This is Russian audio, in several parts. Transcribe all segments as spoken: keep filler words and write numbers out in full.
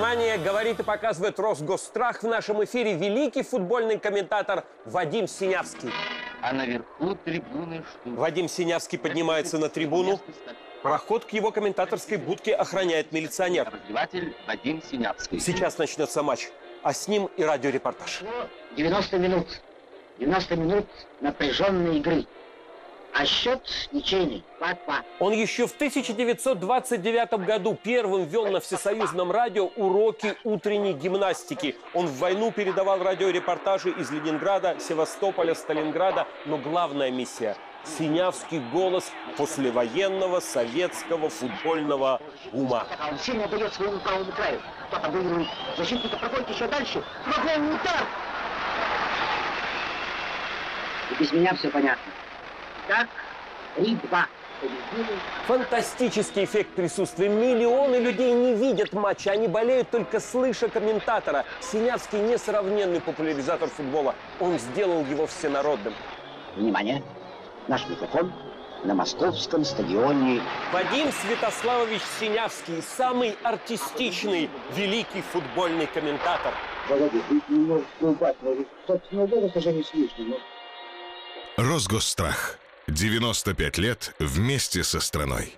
Внимание, говорит и показывает Росгосстрах. В нашем эфире великий футбольный комментатор Вадим Синявский. А наверху трибуны что? Вадим Синявский поднимается на трибуну. Проход к его комментаторской будке охраняет милиционер. Обозреватель Вадим Синявский. Сейчас начнется матч, а с ним и радиорепортаж. девяносто минут. девяносто минут напряженной игры. А счет ничейный. два-два. Он еще в тысяча девятьсот двадцать девятом году первым ввел на всесоюзном радио уроки утренней гимнастики. Он в войну передавал радиорепортажи из Ленинграда, Севастополя, Сталинграда. Но главная миссия – Синявский голос послевоенного советского футбольного ума. Он сильно дает своему правому краю. Кто-то выигрывает. Защитника проходит еще дальше. Футбольный удар. И без меня все понятно. Так, три-два. Фантастический эффект присутствия. Миллионы людей не видят матча, они болеют только слыша комментатора. Синявский несравненный популяризатор футбола. Он сделал его всенародным. Внимание! Наш микрофон на московском стадионе. Вадим Святославович Синявский, самый артистичный, великий футбольный комментатор. Володя, вы немножко убавь, может, собственно, голос уже не слышно, но... Росгосстрах. девяносто пять лет вместе со страной.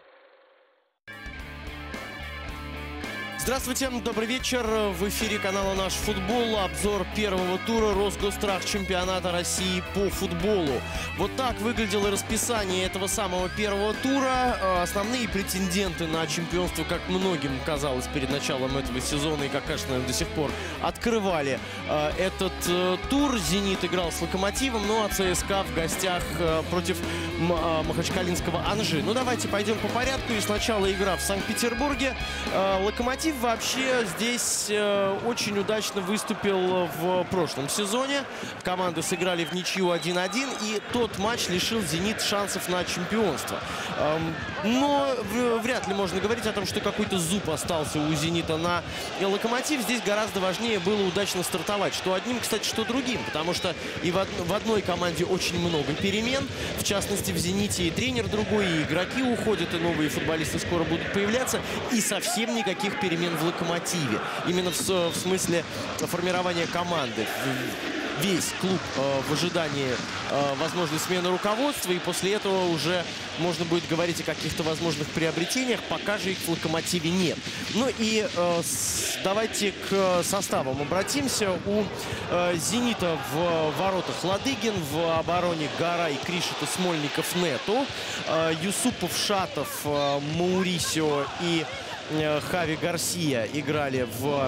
Здравствуйте, добрый вечер. В эфире канала «Наш футбол». Обзор первого тура Росгосстрах чемпионата России по футболу. Вот так выглядело расписание этого самого первого тура. Основные претенденты на чемпионство, как многим казалось перед началом этого сезона и как, конечно, до сих пор открывали этот тур. «Зенит» играл с «Локомотивом», ну а ЦСКА в гостях против махачкалинского «Анжи». Ну давайте пойдем по порядку. И сначала игра в Санкт-Петербурге. «Локомотив» вообще здесь э, очень удачно выступил в прошлом сезоне. Команды сыграли в ничью один-один, и тот матч лишил «Зенит» шансов на чемпионство. Эм, но вряд ли можно говорить о том, что какой-то зуб остался у «Зенита» на «Локомотив». Здесь гораздо важнее было удачно стартовать. Что одним, кстати, что другим. Потому что и в, од в одной команде очень много перемен. В частности, в «Зените» и тренер другой, и игроки уходят, и новые футболисты скоро будут появляться. И совсем никаких перемен в «Локомотиве». Именно в, в смысле формирования команды. Весь клуб э, в ожидании э, возможной смены руководства. И после этого уже можно будет говорить о каких-то возможных приобретениях. Пока же их в «Локомотиве» нет. Ну и э, с, давайте к составам обратимся. У э, «Зенита» в воротах Ладыгин, в обороне Гарай, Кришета, Смольников, Нету. Э, Юсупов, Шатов, э, Маурисио и Хави Гарсия играли в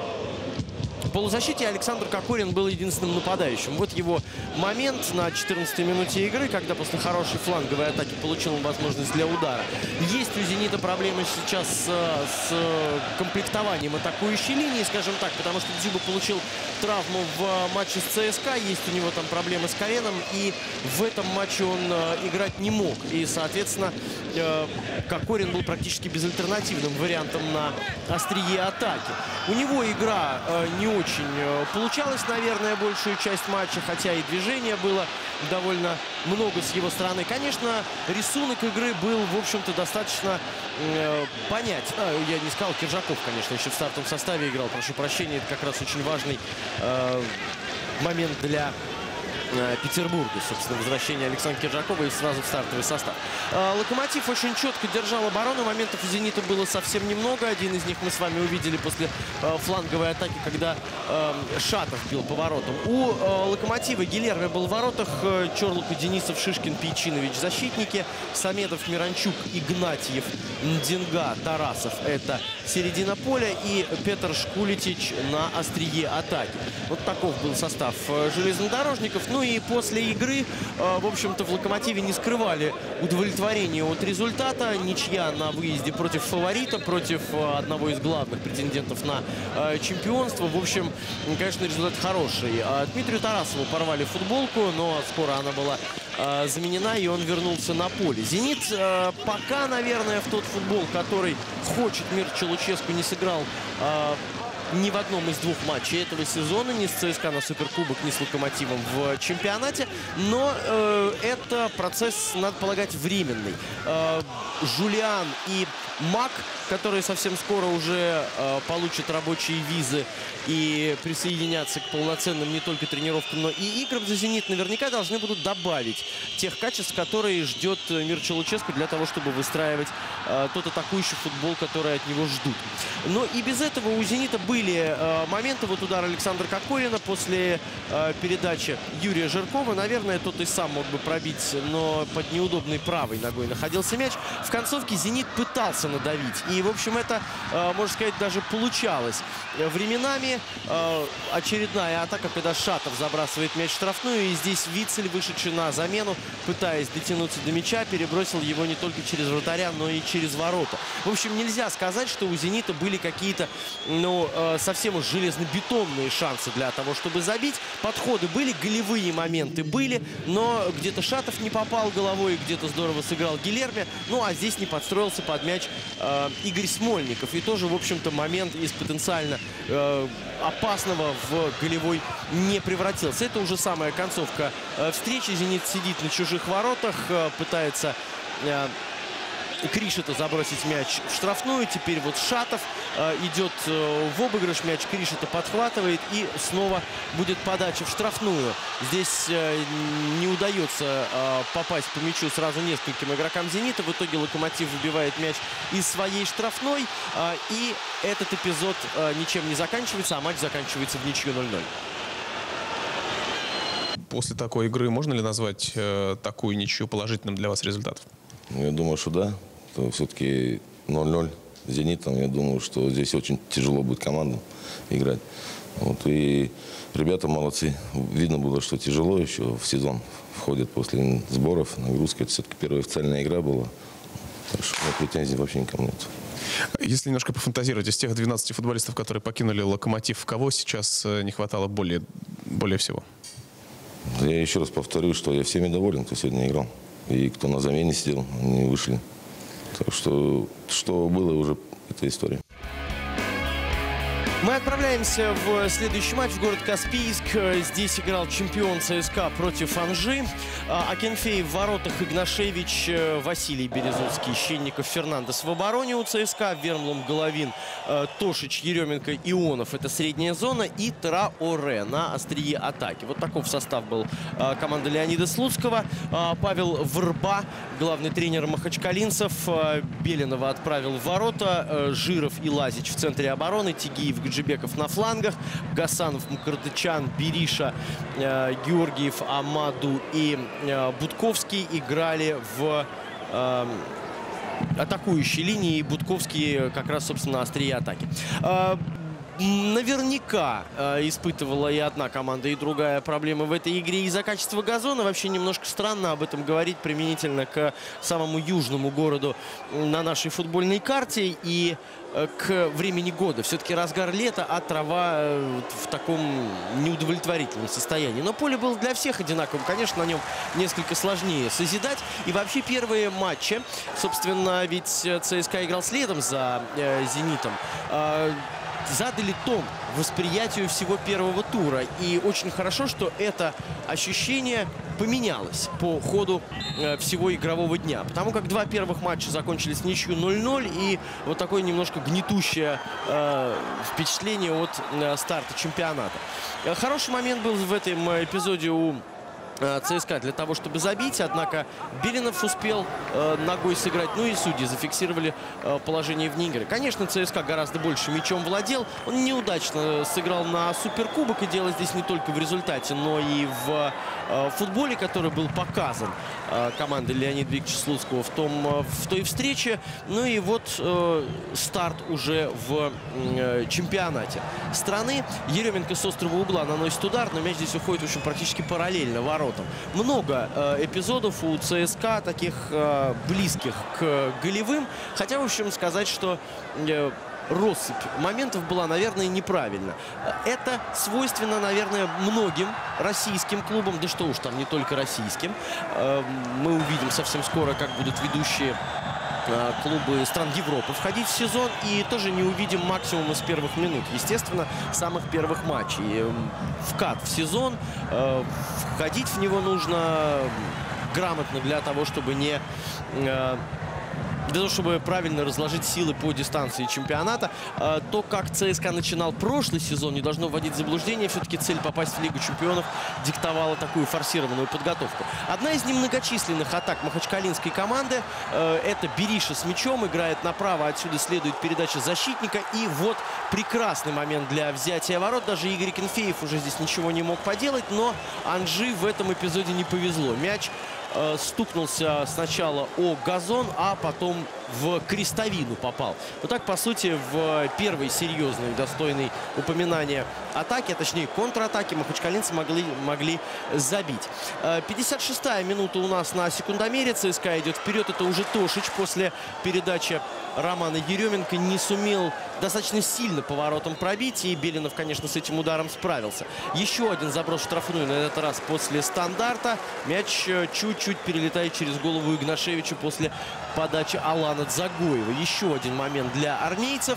полузащите. Александр Кокорин был единственным нападающим. Вот его момент на четырнадцатой минуте игры, когда после хорошей фланговой атаки получил он возможность для удара. Есть у «Зенита» проблемы сейчас с, с комплектованием атакующей линии, скажем так, потому что Дзюба получил травму в матче с ЦСКА. Есть у него там проблемы с коленом, и в этом матче он играть не мог. И, соответственно, Кокорин был практически безальтернативным вариантом на острие атаки. У него игра не очень получалась, наверное, большую часть матча, хотя и движения было довольно много с его стороны. Конечно, рисунок игры был, в общем-то, достаточно э, понятен. А, я не сказал, Киржаков, конечно, еще в стартовом составе играл. Прошу прощения, это как раз очень важный э, момент для Петербурга, собственно, возвращение Александра Киржакова и сразу в стартовый состав. «Локомотив» очень четко держал оборону. Моментов у «Зенита» было совсем немного. Один из них мы с вами увидели после фланговой атаки, когда Шатов бил по воротам. У «Локомотива» Гилерми был в воротах, Чорлук, Денисов, Шишкин, Пейчинович защитники, Самедов, Миранчук, Игнатьев, Ндинга, Тарасов — это середина поля, и Петр Шкулетич на острие атаки. Вот таков был состав железнодорожников. Ну и после игры, в общем-то, в «Локомотиве» не скрывали удовлетворение от результата. Ничья на выезде против фаворита, против одного из главных претендентов на чемпионство. В общем, конечно, результат хороший. Дмитрию Тарасову порвали футболку, но скоро она была заменена, и он вернулся на поле. «Зенит» пока, наверное, в тот футбол, который хочет Мирча Луческу, не сыграл ни в одном из двух матчей этого сезона, ни с ЦСКА на Суперкубок, ни с Локомотивом в чемпионате. Но э, это процесс, надо полагать, временный. Э, Жулиан и Мак, которые совсем скоро уже э, получат рабочие визы и присоединятся к полноценным не только тренировкам, но и играм за «Зенит», наверняка должны будут добавить тех качеств, которые ждет Мирча Луческу для того, чтобы выстраивать э, тот атакующий футбол, который от него ждут. Но и без этого у «Зенита» были э, моменты. Вот удар Александра Кокорина после э, передачи Юрия Жиркова. Наверное, тот и сам мог бы пробить, но под неудобной правой ногой находился мяч. В концовке «Зенит» пытался надавить. И, в общем, это, э, можно сказать, даже получалось. Временами э, очередная атака, когда Шатов забрасывает мяч в штрафную. И здесь Вицель, вышедший на замену, пытаясь дотянуться до мяча, перебросил его не только через вратаря, но и через ворота. В общем, нельзя сказать, что у «Зенита» были какие-то, ну, э, совсем уж железнобетонные шансы для того, чтобы забить. Подходы были, голевые моменты были, но где-то Шатов не попал головой, где-то здорово сыграл Гилерми. Ну, а здесь не подстроился под мяч э, Игорь Смольников. И тоже, в общем-то, момент из потенциально э, опасного в голевой не превратился. Это уже самая концовка э, встречи. «Зенит» сидит на чужих воротах, э, пытается э, Кришета забросить мяч в штрафную. Теперь вот Шатов э, идет э, в обыгрыш. Мяч Кришета подхватывает. И снова будет подача в штрафную. Здесь э, не удается э, попасть по мячу сразу нескольким игрокам «Зенита». В итоге «Локомотив» выбивает мяч из своей штрафной. Э, и этот эпизод э, ничем не заканчивается, а матч заканчивается в ничью ноль ноль. После такой игры можно ли назвать э, такую ничью положительным для вас результатом? Я думаю, что да. Все-таки ноль ноль с «Зенитом». Я думаю, что здесь очень тяжело будет командам играть. Вот. И ребята молодцы. Видно было, что тяжело еще в сезон входят после сборов, нагрузки. Это все-таки первая официальная игра была. Так что претензий вообще никому нет. Если немножко пофантазировать, из тех двенадцати футболистов, которые покинули «Локомотив», кого сейчас не хватало более, более всего? Я еще раз повторю, что я всеми доволен, кто сегодня играл. И кто на замене сидел, они вышли. Так что, что было уже, эта история. Мы отправляемся в следующий матч в город Каспийск. Здесь играл чемпион ЦСКА против Анжи. Акинфеев в воротах, Игнашевич, Василий Березовский, Щенников, Фернандес в обороне у ЦСКА. Вермлом, Головин, Тошич, Еременко, Ионов. Это средняя зона. И Траоре на острие атаки. Вот таков состав был команды Леонида Слуцкого. Павел Врба, главный тренер махачкалинцев. Белинова отправил в ворота. Жиров и Лазич в центре обороны. Тигиев, Гаджибеков на флангах. Гасанов, Мкртычан, Бериша, э, Георгиев, Амаду и э, Будковский играли в э, атакующей линии. И Будковский как раз, собственно, на острие атаки. Э, Наверняка э, испытывала и одна команда, и другая проблемы в этой игре из-за качества газона. Вообще немножко странно об этом говорить применительно к самому южному городу на нашей футбольной карте и э, к времени года. Все-таки разгар лета, а трава э, в таком неудовлетворительном состоянии. Но поле было для всех одинаковым. Конечно, на нем несколько сложнее созидать. И вообще первые матчи, собственно, ведь ЦСКА играл следом за э, «Зенитом», э, задали тон восприятию всего первого тура. И очень хорошо, что это ощущение поменялось по ходу э, всего игрового дня. Потому как два первых матча закончились ничью ноль ноль. И вот такое немножко гнетущее э, впечатление от э, старта чемпионата. Э, хороший момент был в этом эпизоде у ЦСКА для того, чтобы забить. Однако Белинов успел э, ногой сыграть. Ну и судьи зафиксировали э, положение вне игры. Конечно, ЦСКА гораздо больше мячом владел. Он неудачно сыграл на Суперкубок. И дело здесь не только в результате, но и в э, футболе, который был показан э, командой Леонида Викторовича Слуцкого в, том, э, в той встрече. Ну и вот э, старт уже в э, чемпионате страны. Еременко с острого угла наносит удар, но мяч здесь уходит, в общем, практически параллельно воротам. Много э, эпизодов у ЦСКА таких э, близких к голевым. Хотя, в общем, сказать, что э, россыпь моментов была, наверное, неправильно. Это свойственно, наверное, многим российским клубам. Да что уж там, не только российским. Э, мы увидим совсем скоро, как будут ведущие клубы стран Европы входить в сезон, и тоже не увидим максимум из первых минут, естественно, самых первых матчей. Вкат в сезон, входить в него нужно грамотно для того, чтобы не... Для того, чтобы правильно разложить силы по дистанции чемпионата. То, как ЦСКА начинал прошлый сезон, не должно вводить в заблуждение. Все-таки цель попасть в Лигу чемпионов диктовала такую форсированную подготовку. Одна из немногочисленных атак махачкалинской команды – это Бериша с мячом. Играет направо, отсюда следует передача защитника. И вот прекрасный момент для взятия ворот. Даже Игорь Кенфеев уже здесь ничего не мог поделать. Но Анжи в этом эпизоде не повезло. Мяч стукнулся сначала о газон, а потом в крестовину попал. Вот так, по сути, в первой серьезной, достойной упоминания атаки, а точнее контратаки, махачкалинцы могли, могли забить. пятьдесят шестая минута у нас на секундомере. ЦСКА идет вперед. Это уже Тошич после передачи Романа Еременко не сумел достаточно сильно поворотом пробить. И Белинов, конечно, с этим ударом справился. Еще один заброс в штрафную, на этот раз после стандарта. Мяч чуть-чуть перелетает через голову Игнашевича после подачи Алана Дзагоева. Еще один момент для армейцев.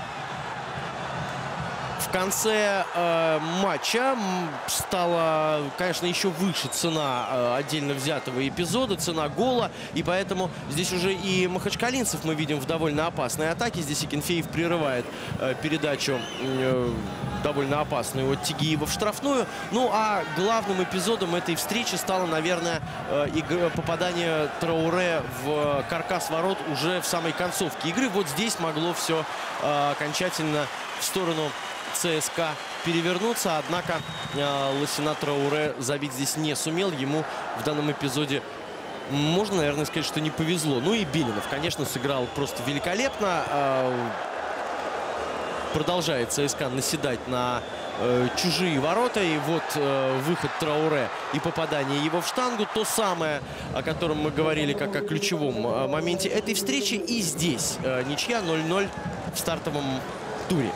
В конце э, матча стала, конечно, еще выше цена э, отдельно взятого эпизода, цена гола. И поэтому здесь уже и махачкалинцев мы видим в довольно опасной атаке. Здесь и Кенфеев прерывает э, передачу э, довольно опасную от Тигиева в штрафную. Ну а главным эпизодом этой встречи стало, наверное, э, попадание Трауре в каркас ворот уже в самой концовке игры. Вот здесь могло все э, окончательно в сторону ЦСКА перевернуться, однако э, Лосина Трауре забить здесь не сумел. Ему в данном эпизоде, можно, наверное, сказать, что не повезло. Ну и Белинов, конечно, сыграл просто великолепно. Э, продолжает ЦСКА наседать на э, чужие ворота. И вот э, выход Трауре и попадание его в штангу. То самое, о котором мы говорили как о ключевом э, моменте этой встречи. И здесь э, ничья ноль ноль в стартовом туре.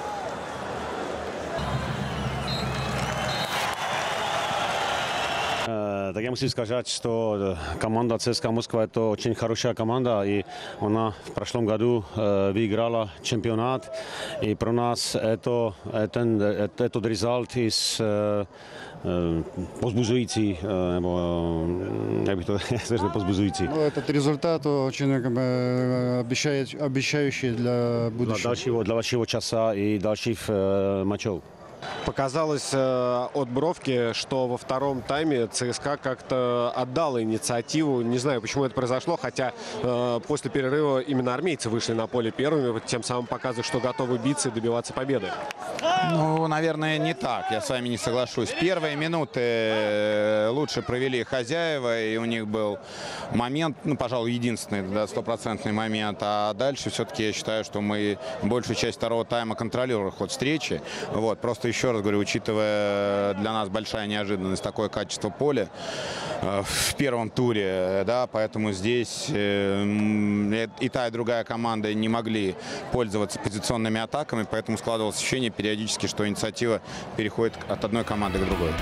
Так я могу сказать, что команда ЦСКА Москва — это очень хорошая команда, и она в прошлом году э, выиграла чемпионат, и про нас это, это, это, этот результат из э, э, позбуждающий, э, я бы сказал, позбуждающий. Ну, этот результат очень как бы, обещает, обещающий для будущего. Для дальшего, для вашего часа и дальших э, матчей. Показалось э, от Бровки, что во втором тайме ЦСКА как-то отдала инициативу. Не знаю, почему это произошло, хотя э, после перерыва именно армейцы вышли на поле первыми, тем самым показывают, что готовы биться и добиваться победы. Ну, наверное, не так. Я с вами не соглашусь. Первые минуты лучше провели хозяева, и у них был момент, ну, пожалуй, единственный, да, стопроцентный момент. А дальше все-таки я считаю, что мы большую часть второго тайма контролировали ход встречи. Вот, просто еще раз говорю, учитывая для нас большая неожиданность, такое качество поля э, в первом туре, да, поэтому здесь э, и та, и другая команда не могли пользоваться позиционными атаками, поэтому складывалось ощущение периодически, что инициатива переходит от одной команды к другой.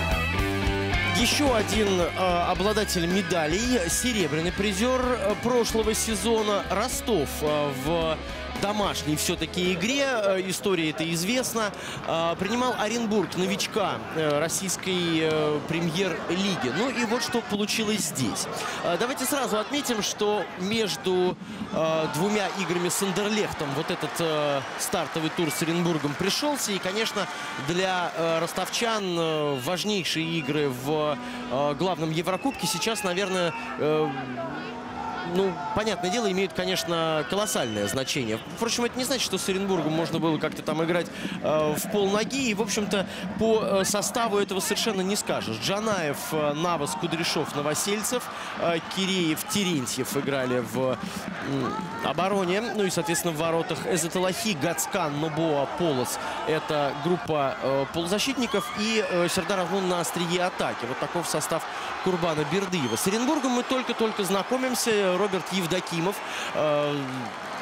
Еще один э, обладатель медалей, серебряный призер э, прошлого сезона, Ростов э, в домашней все-таки игре, э, история это известна, э, принимал Оренбург, новичка э, российской э, премьер-лиги. Ну и вот что получилось здесь. Э, давайте сразу отметим, что между э, двумя играми с Андерлехтом вот этот э, стартовый тур с Оренбургом пришелся. И, конечно, для э, ростовчан э, важнейшие игры в э, главном Еврокубке сейчас, наверное, э, ну, понятное дело, имеют, конечно, колоссальное значение. Впрочем, это не значит, что с Оренбургом можно было как-то там играть э, в полноги. И, в общем-то, по э, составу этого совершенно не скажешь. Джанаев, э, Навас, Кудряшов, Новосельцев, э, Киреев, Терентьев играли в э, обороне. Ну и, соответственно, в воротах Эзеталахи, Гацкан, Нобоа, Полос. Это группа э, полузащитников. И э, Сердар Агун на острие атаки. Вот таков состав Курбана Бердыева. С Оренбургом мы только-только знакомимся. Роберт Евдокимов, э,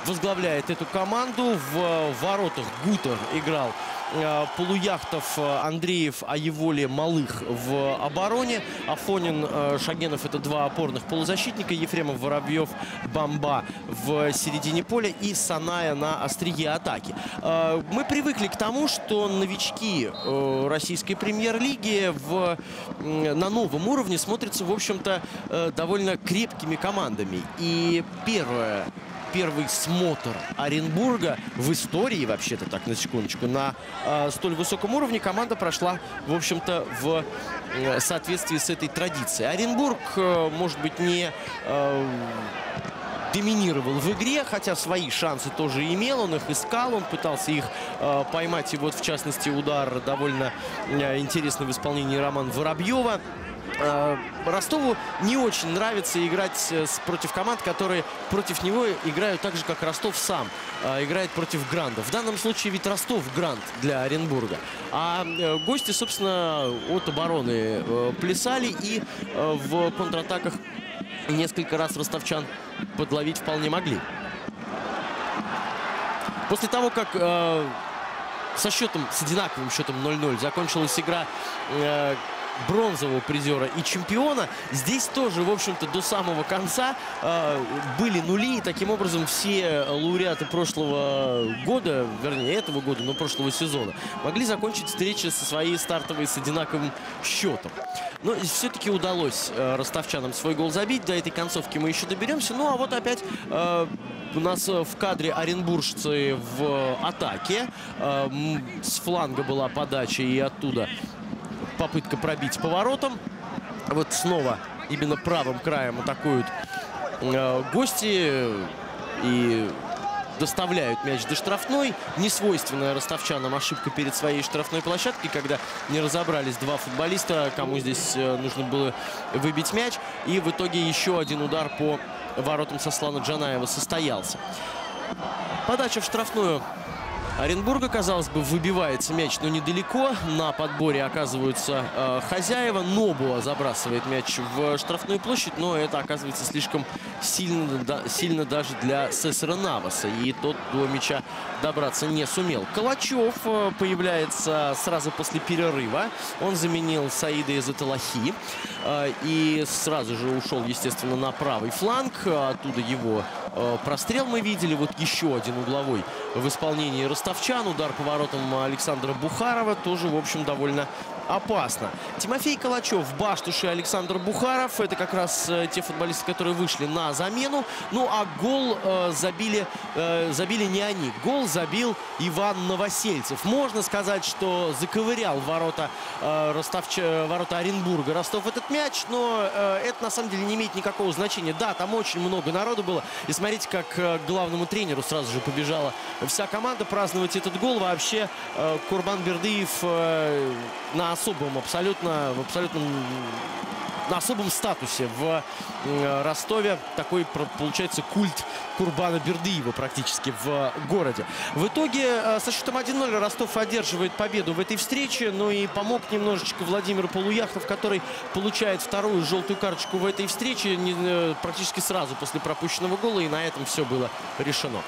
возглавляет эту команду. В воротах Гутер играл Полуяхтов, Андреев, Аеволи, Малых в обороне. Афонин, Шагенов — это два опорных полузащитника. Ефремов, Воробьев, Бамба в середине поля и Саная на острие атаки. Мы привыкли к тому, что новички российской премьер-лиги в, на новом уровне смотрятся, в общем-то, довольно крепкими командами. И первое... Первый смотр Оренбурга в истории, вообще-то так, на секундочку, на э, столь высоком уровне команда прошла, в общем-то, в э, соответствии с этой традицией. Оренбург, э, может быть, не э, доминировал в игре, хотя свои шансы тоже имел, он их искал, он пытался их э, поймать. И вот, в частности, удар довольно э, интересный в исполнении Романа Воробьева. Ростову не очень нравится играть с, против команд, которые против него играют так же, как Ростов сам э, играет против Гранда. В данном случае ведь Ростов Гранд для Оренбурга. А э, гости, собственно, от обороны э, плясали и э, в контратаках несколько раз ростовчан подловить вполне могли. После того, как э, со счетом, с одинаковым счетом ноль ноль закончилась игра э, бронзового призера и чемпиона, здесь тоже, в общем-то, до самого конца э, были нули. И таким образом все лауреаты прошлого года, вернее, этого года, но прошлого сезона, могли закончить встречи со своей стартовой с одинаковым счетом. Но все-таки удалось э, ростовчанам свой гол забить. До этой концовки мы еще доберемся. Ну, а вот опять э, у нас в кадре оренбуржцы в атаке. Э, с фланга была подача, и оттуда попытка пробить поворотом. Вот снова именно правым краем атакуют э, гости и доставляют мяч до штрафной. Несвойственная ростовчанам ошибка перед своей штрафной площадкой, когда не разобрались два футболиста, кому здесь э, нужно было выбить мяч. И в итоге еще один удар по воротам Сослана Джанаева состоялся. Подача в штрафную Оренбурга, казалось бы, выбивается мяч, но недалеко. На подборе оказываются э, хозяева. Нобуа забрасывает мяч в штрафную площадь, но это оказывается слишком сильно, да, сильно даже для Сесара Наваса. И тот до мяча добраться не сумел. Калачев э, появляется сразу после перерыва. Он заменил Саида Изаталахи. Э, и сразу же ушел, естественно, на правый фланг. Оттуда его э, прострел мы видели. Вот еще один угловой в исполнении Ростовчан. Удар по воротам Александра Бухарова тоже, в общем, довольно опасно. Тимофей Калачев, Баштуш и Александр Бухаров — это как раз э, те футболисты, которые вышли на замену. Ну а гол э, забили, э, забили не они. Гол забил Иван Новосельцев. Можно сказать, что заковырял ворота, э, Ростовч... ворота Оренбурга Ростов этот мяч, но э, это на самом деле не имеет никакого значения. Да, там очень много народу было. И смотрите, как э, к главному тренеру сразу же побежала вся команда праздновать этот гол. Вообще э, Курбан Бердыев э, на особом, абсолютно, в абсолютном, на особом статусе в э, Ростове. Такой, получается, культ Курбана Бердыева практически в городе. В итоге э, со счетом один ноль Ростов одерживает победу в этой встрече. Ну и помог немножечко Владимир Полуяхтов, который получает вторую желтую карточку в этой встрече не, э, практически сразу после пропущенного гола. И на этом все было решено.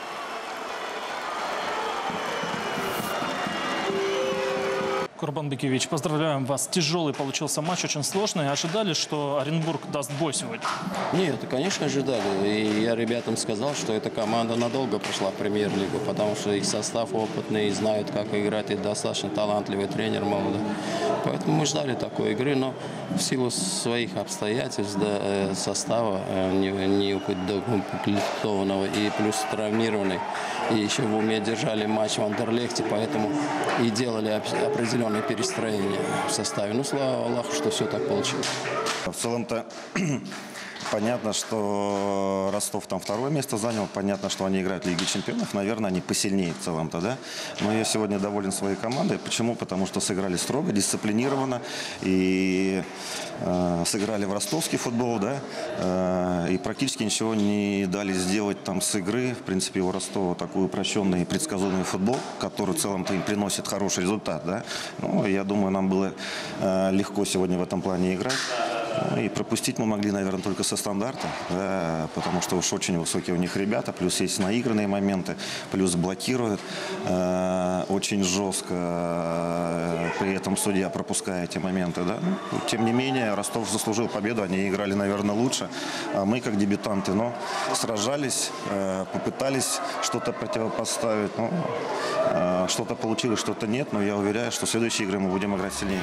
Курбан Бекевич, поздравляем вас. Тяжелый получился матч, очень сложный. Ожидали, что Оренбург даст бой сегодня? Нет, конечно, ожидали. И я ребятам сказал, что эта команда надолго прошла в премьер-лигу, потому что их состав опытный, знают, как играть, и достаточно талантливый тренер молодой. Поэтому мы ждали такой игры, но в силу своих обстоятельств, да, состава неукомплектованного и плюс травмированный, и еще в уме держали матч в Андерлехте, поэтому и делали определенные перестроения в составе. Ну, слава Аллаху, что все так получилось. В целом-то понятно, что Ростов там второе место занял. Понятно, что они играют в Лиге Чемпионов. Наверное, они посильнее в целом-то, да. Но я сегодня доволен своей командой. Почему? Потому что сыграли строго, дисциплинированно. И э, сыграли в ростовский футбол, да. Э, и практически ничего не дали сделать там с игры. В принципе, у Ростова такой упрощенный и предсказуемый футбол, который в целом-то им приносит хороший результат, да. Ну, я думаю, нам было э, легко сегодня в этом плане играть. Ну, и пропустить мы могли, наверное, только со стандарта, да, потому что уж очень высокие у них ребята, плюс есть наигранные моменты, плюс блокируют э, очень жестко, э, при этом судья пропускает эти моменты. Да. Ну, тем не менее, Ростов заслужил победу, они играли, наверное, лучше, а мы, как дебютанты, но сражались, э, попытались что-то противопоставить, но э, что-то получилось, что-то нет, но я уверяю, что в следующие игры мы будем играть сильнее.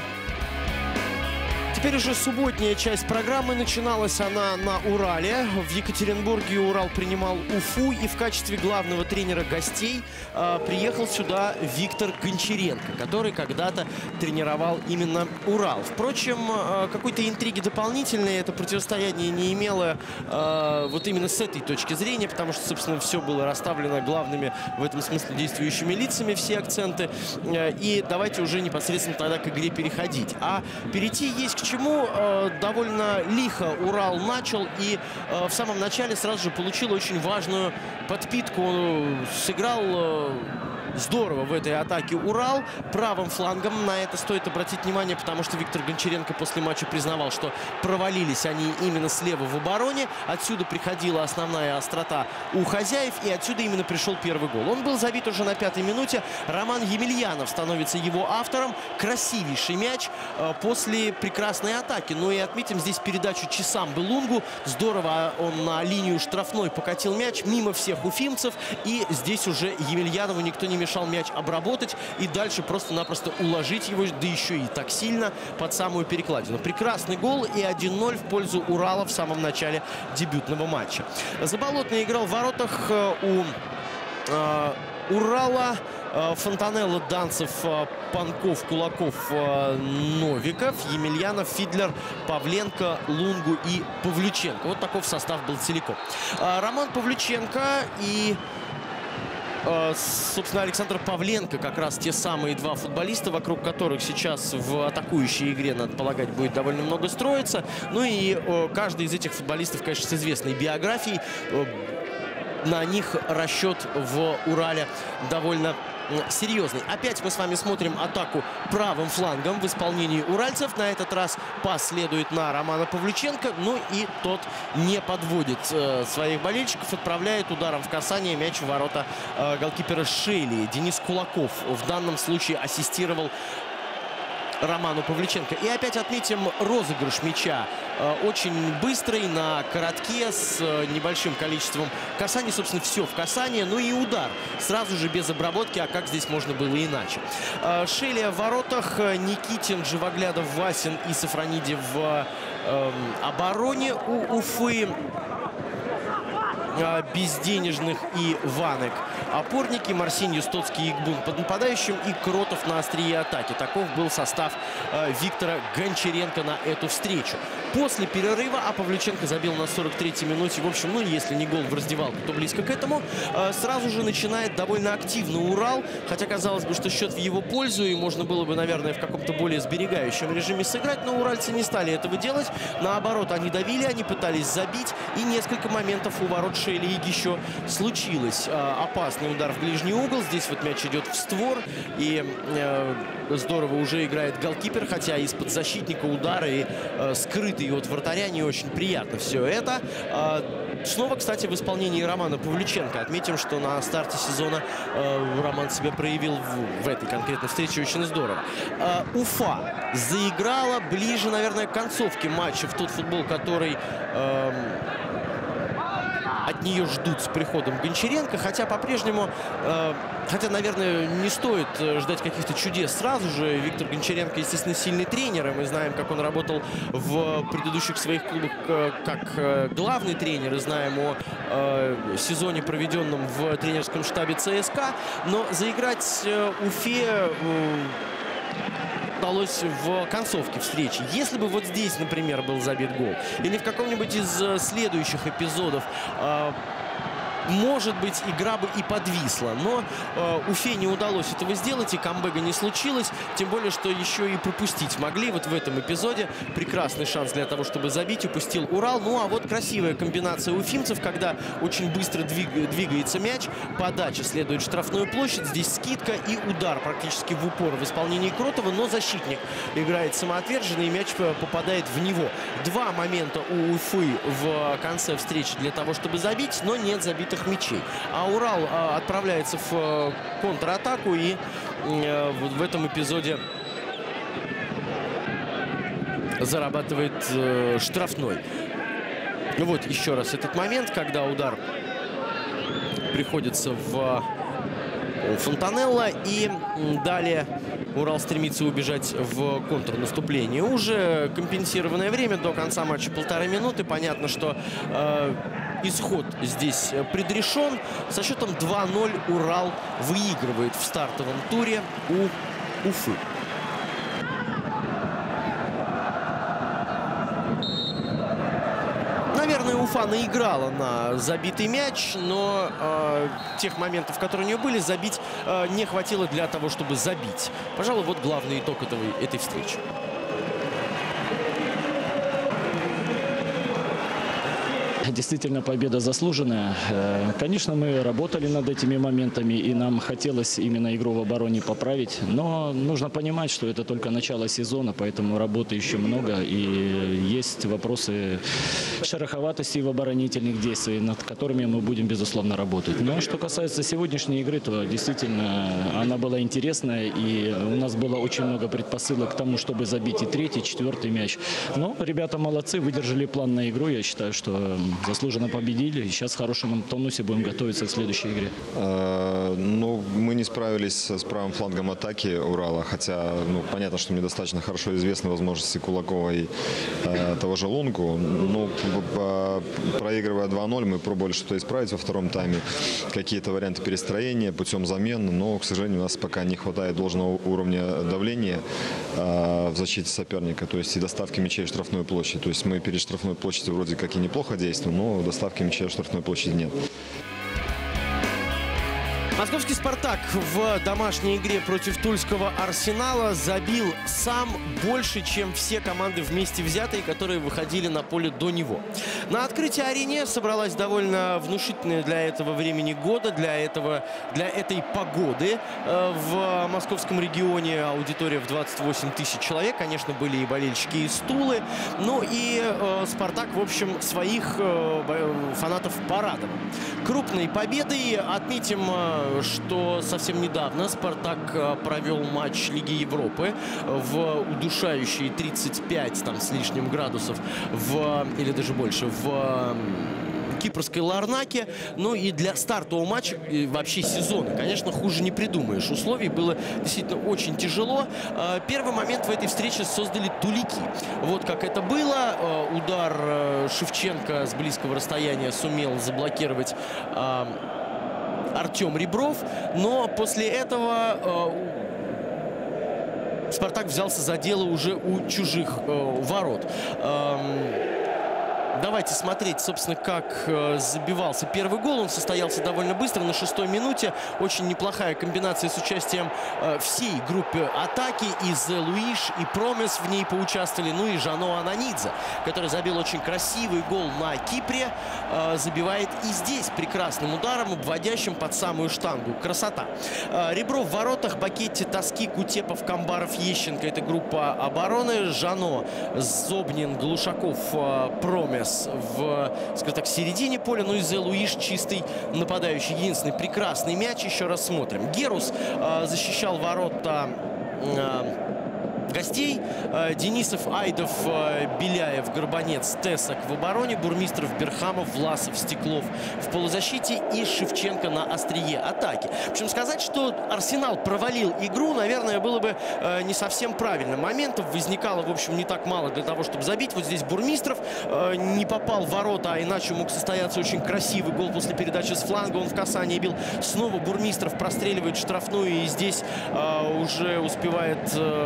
Теперь уже субботняя часть программы. Начиналась она на Урале. В Екатеринбурге Урал принимал Уфу. И в качестве главного тренера гостей э, приехал сюда Виктор Гончаренко, который когда-то тренировал именно Урал. Впрочем, э, какой-то интриги дополнительной это противостояние не имело э, вот именно с этой точки зрения, потому что, собственно, все было расставлено главными в этом смысле действующими лицами, все акценты. Э, и давайте уже непосредственно тогда к игре переходить. А перейти есть к чему. Почему э, довольно лихо Урал начал и э, в самом начале сразу же получил очень важную подпитку. Он сыграл э, здорово в этой атаке Урал правым флангом. На это стоит обратить внимание, потому что Виктор Гончаренко после матча признавал, что провалились они именно слева в обороне. Отсюда приходила основная острота у хозяев, и отсюда именно пришел первый гол. Он был забит уже на пятой минуте. Роман Емельянов становится его автором. Красивейший мяч э, после прекрасной атаки. Ну и отметим здесь передачу Чесамбы Лунгу. Здорово он на линию штрафной покатил мяч мимо всех уфимцев. И здесь уже Емельянову никто не мешал мяч обработать и дальше просто-напросто уложить его, да еще и так сильно под самую перекладину. Прекрасный гол и один ноль в пользу Урала в самом начале дебютного матча. Заболотный играл в воротах у э, Урала. Фонтанелло, Данцев, Панков, Кулаков, Новиков, Емельянов, Фидлер, Павленко, Лунгу и Павлюченко. Вот таков состав был целиком. Роман Павлюченко и, собственно, Александр Павленко, как раз те самые два футболиста, вокруг которых сейчас в атакующей игре, надо полагать, будет довольно много строиться. Ну и каждый из этих футболистов, конечно, с известной биографией. На них расчет в Урале довольно серьезный. Опять мы с вами смотрим атаку правым флангом в исполнении уральцев. На этот раз пас следует на Романа Павлюченко. Ну и тот не подводит э, своих болельщиков. Отправляет ударом в касание мяч в ворота э, голкипера Шейли. Денис Кулаков в данном случае ассистировал Роману Павлюченко. И опять отметим розыгрыш мяча. Очень быстрый, на коротке, с небольшим количеством касаний. Собственно, все в касание. Ну и удар. Сразу же без обработки. А как здесь можно было иначе? Шелия в воротах. Никитин, Живоглядов, Васин и Сафрониди в э, обороне у Уфы. Безденежных и Ванек опорники, Марсинью, Стоцкий и Игбун под нападающим и Кротов на острие атаки. Таков был состав э, Виктора Гончаренко на эту встречу. После перерыва, а Павлюченко забил на сорок третьей минуте. В общем, ну если не гол в раздевалку, то близко к этому. Э, сразу же начинает довольно активно Урал. Хотя казалось бы, что счет в его пользу. И можно было бы, наверное, в каком-то более сберегающем режиме сыграть. Но уральцы не стали этого делать. Наоборот, они давили, они пытались забить. И несколько моментов у ворот Шелии еще случилось. Э, опасный удар в ближний угол. Здесь вот мяч идет в створ. И э, здорово уже играет голкипер. Хотя из-под защитника удара и э, скрытый от вратаря не очень приятно все это. Э, снова, кстати, в исполнении Романа Павлюченко. Отметим, что на старте сезона э, Роман себя проявил в, в этой конкретной встрече очень здорово. Э, Уфа заиграла ближе, наверное, к концовке матча в тот футбол, который... Э, от нее ждут с приходом Гончаренко, хотя по-прежнему, э, хотя, наверное, не стоит ждать каких-то чудес сразу же. Виктор Гончаренко, естественно, сильный тренер, и мы знаем, как он работал в предыдущих своих клубах э, как э, главный тренер, и знаем о э, сезоне, проведенном в тренерском штабе ЦСКА, но заиграть э, Уфе... Э, удалось в концовке встречи. Если бы вот здесь, например, был забит гол, или в каком-нибудь из следующих эпизодов э, может быть, игра бы и подвисла. Но э, Уфе не удалось этого сделать, и камбэка не случилось. Тем более, что еще и пропустить могли вот в этом эпизоде. Прекрасный шанс для того, чтобы забить. Упустил Урал. Ну, а вот красивая комбинация уфимцев, когда очень быстро двиг, двигается мяч. Подача следует в штрафную площадь. Здесь скидка и удар практически в упор в исполнении Кротова. Но защитник играет самоотверженно, и мяч попадает в него. Два момента у Уфы в конце встречи для того, чтобы забить, но нет забитых мячей. А Урал а, отправляется в а, контратаку, и а, вот в этом эпизоде зарабатывает а, штрафной. Ну вот еще раз этот момент, когда удар приходится в Фонтанелло, и далее Урал стремится убежать в контрнаступление. Уже компенсированное время, до конца матча полторы минуты. Понятно, что э, исход здесь предрешен. Со счетом два ноль Урал выигрывает в стартовом туре у Уфы. Наверное, Уфа наиграла на забитый мяч, но э, тех моментов, которые у нее были, забить э, не хватило для того, чтобы забить. Пожалуй, вот главный итог этого, этой встречи. Действительно, победа заслуженная. Конечно, мы работали над этими моментами, и нам хотелось именно игру в обороне поправить. Но нужно понимать, что это только начало сезона, поэтому работы еще много. И есть вопросы шероховатости в оборонительных действиях, над которыми мы будем, безусловно, работать. Но что касается сегодняшней игры, то действительно она была интересная. И у нас было очень много предпосылок к тому, чтобы забить и третий, и четвертый мяч. Но ребята молодцы, выдержали план на игру. Я считаю, что заслуженно победили. И сейчас в хорошем тонусе будем готовиться к следующей игре. Э, ну, мы не справились с правым флангом атаки Урала. Хотя, ну, понятно, что мне достаточно хорошо известны возможности Кулакова и э, того же Лунку. Ну, проигрывая два ноль, мы пробовали что-то исправить во втором тайме. Какие-то варианты перестроения путем замен. Но, к сожалению, у нас пока не хватает должного уровня давления э, в защите соперника. То есть и доставки мячей в штрафную площадь. То есть мы перед штрафной площадью вроде как и неплохо действуем, но доставки мяча в штрафной площади нет. Московский «Спартак» в домашней игре против тульского «Арсенала» забил сам больше, чем все команды вместе взятые, которые выходили на поле до него. На открытии арены собралась довольно внушительная для этого времени года, для, этого, для этой погоды. В московском регионе аудитория в двадцать восемь тысяч человек. Конечно, были и болельщики из Тулы. Ну и «Спартак», в общем, своих фанатов порадовал. Крупной победой отметим, что совсем недавно «Спартак» провел матч Лиги Европы в удушающие тридцать пять там, с лишним градусов, в, или даже больше, в кипрской Ларнаке. Ну и для стартового матча и вообще сезона, конечно, хуже не придумаешь. Условий было действительно очень тяжело. Первый момент в этой встрече создали тулики. Вот как это было. Удар Шевченко с близкого расстояния сумел заблокировать Артем Ребров, но после этого э, «Спартак» взялся за дело уже у чужих э, ворот. Эм, Давайте смотреть, собственно, как э, забивался первый гол. Он состоялся довольно быстро, на шестой минуте. Очень неплохая комбинация с участием э, всей группы атаки. И Зе Луиш, и Промес в ней поучаствовали. Ну и Жано Ананидзе, который забил очень красивый гол на Кипре. Э, забивает и здесь прекрасным ударом, обводящим под самую штангу. Красота. Э, Ребров в воротах, Бакетти, Тоски, Кутепов, Камбаров, Ещенко. Это группа обороны. Жано, Зобнин, Глушаков, э, Промес в, скажем так, середине поля. Ну и Зе Луиш чистый нападающий. Единственный прекрасный мяч. Еще раз смотрим. Герус э, защищал ворота э, гостей. Э, Денисов, Айдов, э, Беляев, Горбанец, Тесок в обороне. Бурмистров, Берхамов, Власов, Стеклов в полузащите. И Шевченко на острие атаки. В общем, сказать, что «Арсенал» провалил игру, наверное, было бы э, не совсем правильно. Моментов возникало, в общем, не так мало для того, чтобы забить. Вот здесь Бурмистров э, не попал в ворота, а иначе мог состояться очень красивый гол после передачи с фланга. Он в касание бил. Снова Бурмистров простреливает штрафную. И здесь э, уже успевает э, кто-то из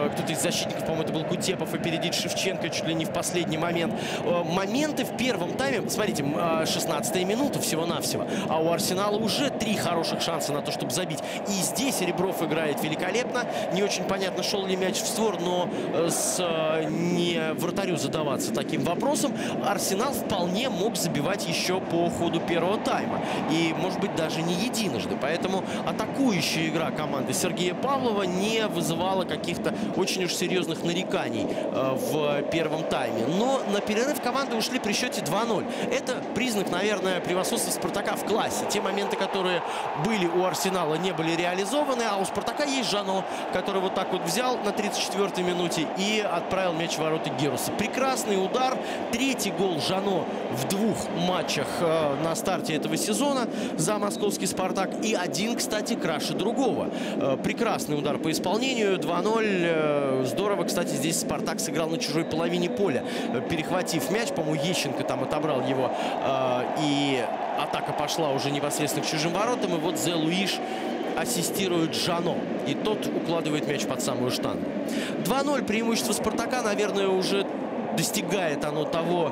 защитников, по-моему, это был Кутепов, опередить Шевченко чуть ли не в последний момент. Моменты в первом тайме, смотрите, шестнадцатая минута всего-навсего, а у Арсенала уже три хороших шанса на то, чтобы забить. И здесь Ребров играет великолепно. Не очень понятно, шел ли мяч в створ, но с не вратарю задаваться таким вопросом. Арсенал вполне мог забивать еще по ходу первого тайма. И, может быть, даже не единожды. Поэтому атакующая игра команды Сергея Павлова не вызывала каких-то очень уж серьезных нареканий в первом тайме. Но на перерыв команды ушли при счете два ноль. Это признак, наверное, превосходства Спартака в классе. Те моменты, которые были у Арсенала, не были реализованы, а у Спартака есть Жано, который вот так вот взял на тридцать четвёртой минуте и отправил мяч в ворота Геруса. Прекрасный удар. Третий гол Жано в двух матчах э, на старте этого сезона за московский Спартак. И один, кстати, краше другого. Э, прекрасный удар по исполнению. два ноль. Э, здорово, кстати, здесь Спартак сыграл на чужой половине поля, э, перехватив мяч. По-моему, Ещенко там отобрал его. Э, и атака пошла уже непосредственно к чужим воротам. И вот Зе Луиш ассистирует Жано. И тот укладывает мяч под самую штангу. два ноль. Преимущество Спартака, наверное, уже достигает оно того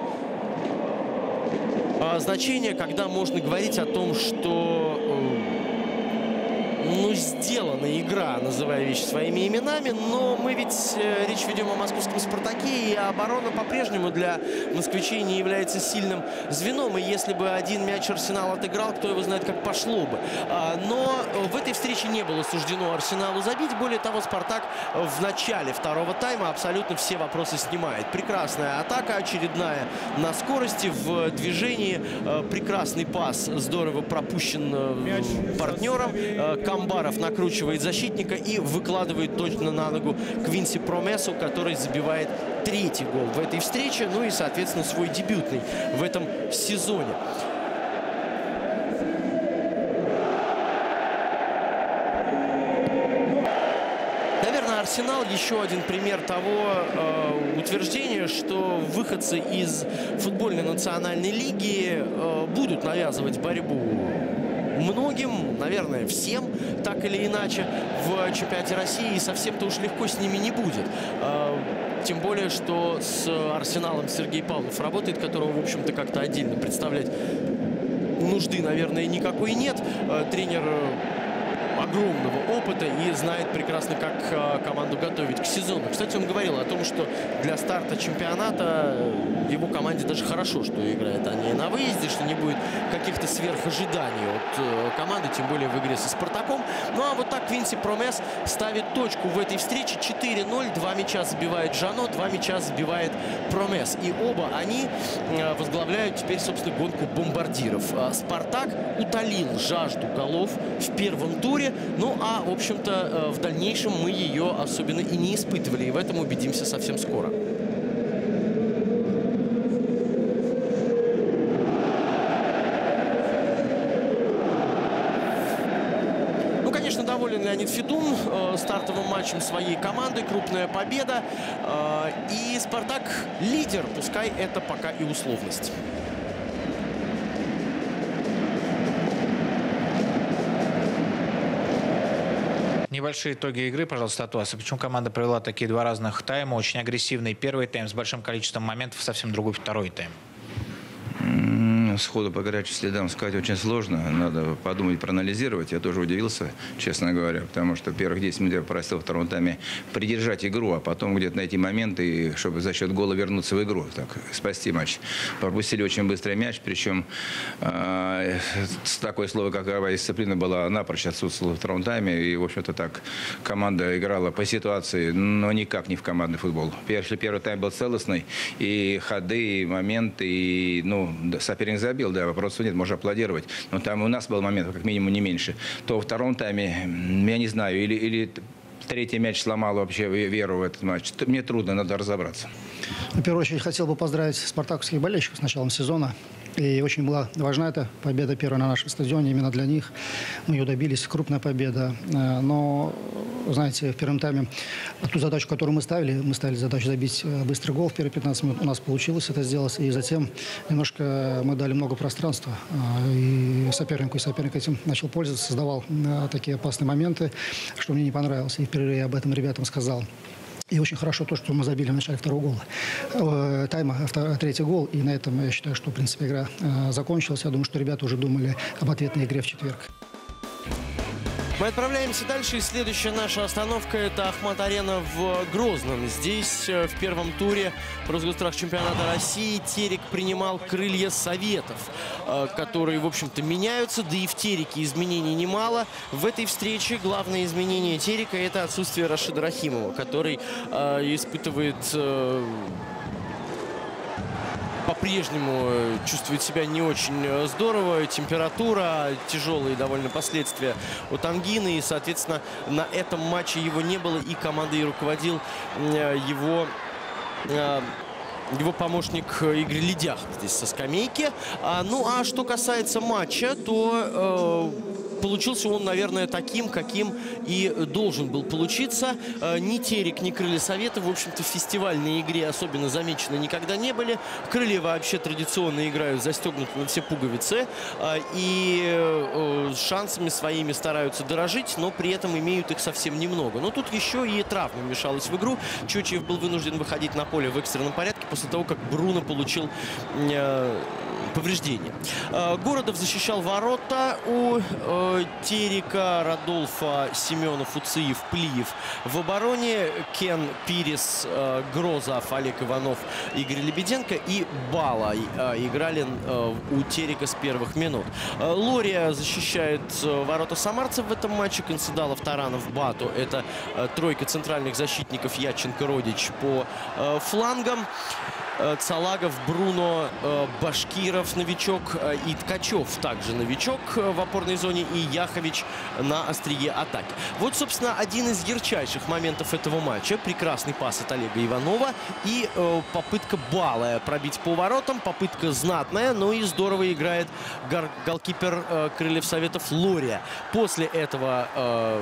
а, значения, когда можно говорить о том, что э, ну, сделана игра, называя вещи своими именами. Но мы ведь э, речь ведем о московском Спартаке, и оборона по-прежнему для москвичей не является сильным звеном. И если бы один мяч Арсенал отыграл, кто его знает, как пошло бы. А, но в этой встрече не было суждено Арсеналу забить. Более того, Спартак в начале второго тайма абсолютно все вопросы снимает. Прекрасная атака, очередная на скорости, в движении. Прекрасный пас, здорово пропущен партнером. Камбаров накручивает защитника и выкладывает точно на ногу Квинси Промесу, который забивает третий гол в этой встрече. Ну и, соответственно, свой дебютный в этом сезоне. Наверное, Арсенал еще один пример того э, утверждения, что выходцы из футбольной национальной лиги э, будут навязывать борьбу многим, наверное, всем, так или иначе, в чемпионате России. И совсем-то уж легко с ними не будет. Тем более, что с Арсеналом Сергей Павлов работает, которого, в общем-то, как-то отдельно представлять нужды, наверное, никакой нет. Тренер огромного опыта и знает прекрасно, как команду готовить к сезону. Кстати, он говорил о том, что для старта чемпионата его команде даже хорошо, что играет они на выезде, что не будет каких-то сверхожиданий от команды, тем более в игре со Спартаком. Ну а вот так Квинси Промес ставит точку в этой встрече. четыре ноль. Два мяча забивает Жано, два мяча забивает Промес. И оба они возглавляют теперь, собственно, гонку бомбардиров. Спартак утолил жажду голов в первом туре. Ну, а, в общем-то, в дальнейшем мы ее особенно и не испытывали. И в этом убедимся совсем скоро. Ну, конечно, доволен Леонид Федун э, стартовым матчем своей команды. Крупная победа. Э, и Спартак лидер. Пускай это пока и условность. Небольшие итоги игры, пожалуйста, от вас. Почему команда провела такие два разных тайма? Очень агрессивный первый тайм с большим количеством моментов, совсем другой второй тайм. Сходу по горячим следам сказать очень сложно. Надо подумать, проанализировать. Я тоже удивился, честно говоря, потому что первых десять минут я попросил во втором тайме придержать игру, а потом где-то найти моменты, чтобы за счет гола вернуться в игру, так, спасти матч. Пропустили очень быстрый мяч, причем э, такое слово, как игровая дисциплина, была напрочь отсутствовала во втором тайме. И, в общем-то, так команда играла по ситуации, но никак не в командный футбол. Первый, первый тайм был целостный, и ходы, и моменты, и, ну, соперник забил, да, вопросов нет, можно аплодировать. Но там у нас был момент, как минимум, не меньше. То во втором тайме, я не знаю, или, или третий мяч сломал вообще веру в этот матч. Мне трудно, надо разобраться. В первую очередь хотел бы поздравить спартаковских болельщиков с началом сезона. И очень была важна эта победа первая на нашем стадионе. Именно для них мы ее добились. Крупная победа. Но, знаете, в первом тайме ту задачу, которую мы ставили, мы ставили задачу забить быстрый гол в первые пятнадцать минут. У нас получилось это сделать. И затем немножко мы дали много пространства. И сопернику, и соперник этим начал пользоваться, создавал такие опасные моменты, что мне не понравилось. И в перерыве я об этом ребятам сказал. И очень хорошо то, что мы забили в начале второго гола. Тайма, третий гол. И на этом я считаю, что, в принципе, игра закончилась. Я думаю, что ребята уже думали об ответной игре в четверг. Мы отправляемся дальше, и следующая наша остановка – это Ахмат-арена в Грозном. Здесь в первом туре по Росгострах чемпионата России Терек принимал Крылья Советов, которые, в общем-то, меняются, да и в Тереке изменений немало. В этой встрече главное изменение Терека – это отсутствие Рашида Рахимова, который э, испытывает... Э, по-прежнему чувствует себя не очень здорово. Температура, тяжелые довольно последствия от ангины. И, соответственно, на этом матче его не было. И командой руководил его... его помощник Игорь Ледях здесь со скамейки. А, ну, а что касается матча, то э, получился он, наверное, таким, каким и должен был получиться. Э, ни Терек, ни Крылья Совета, в общем-то, в фестивальной игре особенно замечены никогда не были. Крылья вообще традиционно играют застегнуты на все пуговицы. Э, и э, шансами своими стараются дорожить, но при этом имеют их совсем немного. Но тут еще и травма вмешалась в игру. Чучиев был вынужден выходить на поле в экстренном порядке после того, как Бруно получил э, повреждения. Э, Городов защищал ворота у э, Терека, Радольфа, Семенов, Уциев, Плиев. В обороне Кен, Пирис, э, Грозов, Олег Иванов, Игорь Лебеденко и Бала э, играли э, у Терека с первых минут. Э, Лория защищает э, ворота самарцев в этом матче. Концедалов, Таранов, Бату. Это э, тройка центральных защитников Яченко, Родич по э, флангам. Цалагов, Бруно, Башкиров новичок и Ткачев также новичок в опорной зоне, и Яхович на острие атаки. Вот, собственно, один из ярчайших моментов этого матча. Прекрасный пас от Олега Иванова и э, попытка Бала пробить по воротам. Попытка знатная, но и здорово играет голкипер э, Крыльев Советов Лория. После этого... Э,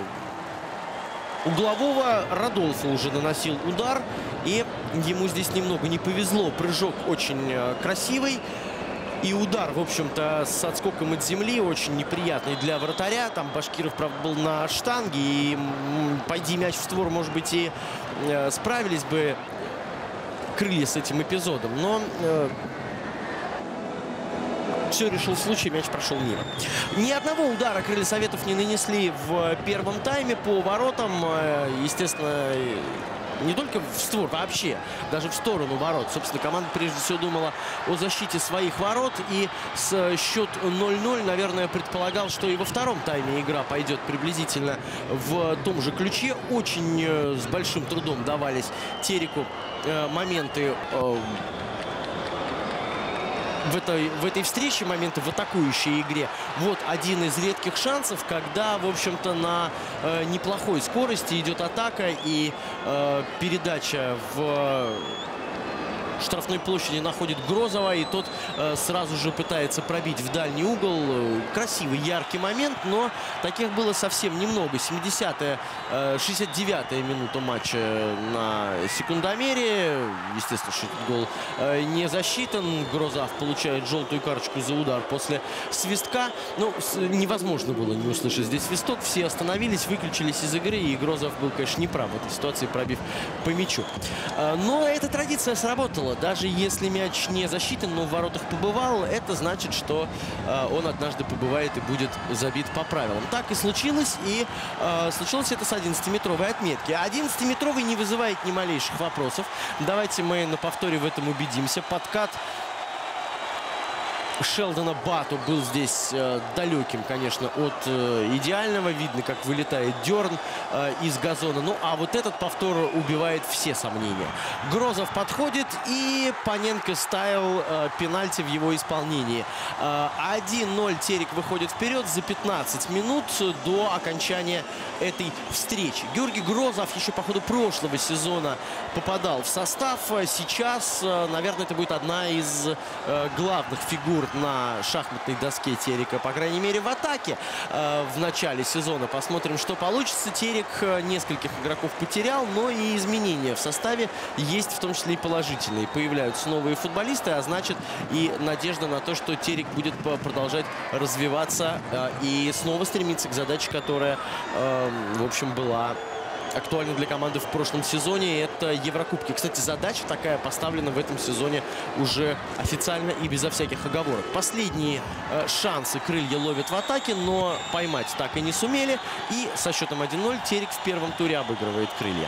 Углового Радольфа уже наносил удар, и ему здесь немного не повезло. Прыжок очень красивый. И удар, в общем-то, с отскоком от земли очень неприятный для вратаря. Там Башкиров, правда, был на штанге. И пойди мяч в створ, может быть, и справились бы Крылья с этим эпизодом. Но... все решил случай, мяч прошел мимо. Ни одного удара Крылья Советов не нанесли в первом тайме по воротам. Естественно, не только в створ, вообще, даже в сторону ворот. Собственно, команда прежде всего думала о защите своих ворот. И с счет ноль ноль, наверное, предполагал, что и во втором тайме игра пойдет приблизительно в том же ключе. Очень с большим трудом давались Тереку моменты... В этой, в этой встрече, моменты в атакующей игре. Вот один из редких шансов, когда, в общем-то, на э, неплохой скорости идет атака и э, передача в штрафной площади находит Грозова, и тот э, сразу же пытается пробить в дальний угол. Красивый, яркий момент, но таких было совсем немного. семидесятая, э, шестьдесят девятая минута матча на секундомере. Естественно, что этот гол э, не засчитан. Грозов получает желтую карточку за удар после свистка. Ну, с, невозможно было не услышать здесь свисток. Все остановились, выключились из игры, и Грозов был, конечно, неправ в этой ситуации, пробив по мячу. Э, но эта традиция сработала. Даже если мяч не засчитан, но в воротах побывал, это значит, что э, он однажды побывает и будет забит по правилам. Так и случилось, и э, случилось это с одиннадцатиметровой отметки. одиннадцатиметровый не вызывает ни малейших вопросов. Давайте мы на повторе в этом убедимся. Подкат Шелдона Бату был здесь э, далеким, конечно, от э, идеального. Видно, как вылетает дерн э, из газона. Ну, а вот этот повтор убивает все сомнения. Грозов подходит, и Паненко ставил э, пенальти в его исполнении. Э, один ноль Терек выходит вперед за пятнадцать минут до окончания этой встречи. Георгий Грозов еще по ходу прошлого сезона попадал в состав. Сейчас, э, наверное, это будет одна из э, главных фигур на шахматной доске Терека, по крайней мере, в атаке э, в начале сезона. Посмотрим, что получится. Терек нескольких игроков потерял, но и изменения в составе есть, в том числе и положительные. Появляются новые футболисты, а значит и надежда на то, что Терек будет продолжать развиваться э, и снова стремиться к задаче, которая, э, в общем, была актуально для команды в прошлом сезоне. Это Еврокубки. Кстати, задача такая поставлена в этом сезоне уже официально и безо всяких оговорок. Последние э, шансы крылья ловят в атаке, но поймать так и не сумели. И со счетом один ноль Терек в первом туре обыгрывает крылья.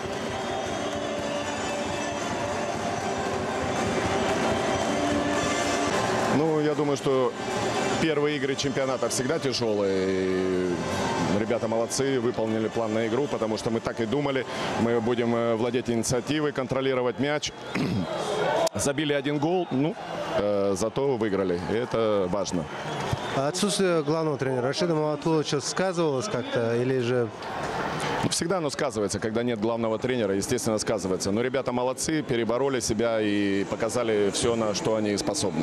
Ну, я думаю, что первые игры чемпионата всегда тяжелые. Ребята молодцы, выполнили план на игру, потому что мы так и думали. Мы будем владеть инициативой, контролировать мяч. Забили один гол, ну, э, зато выиграли. И это важно. Отсутствие главного тренера Рашида Маматулловича сказывалось как-то или же... Всегда оно сказывается, когда нет главного тренера, естественно, сказывается. Но ребята молодцы, перебороли себя и показали все, на что они способны.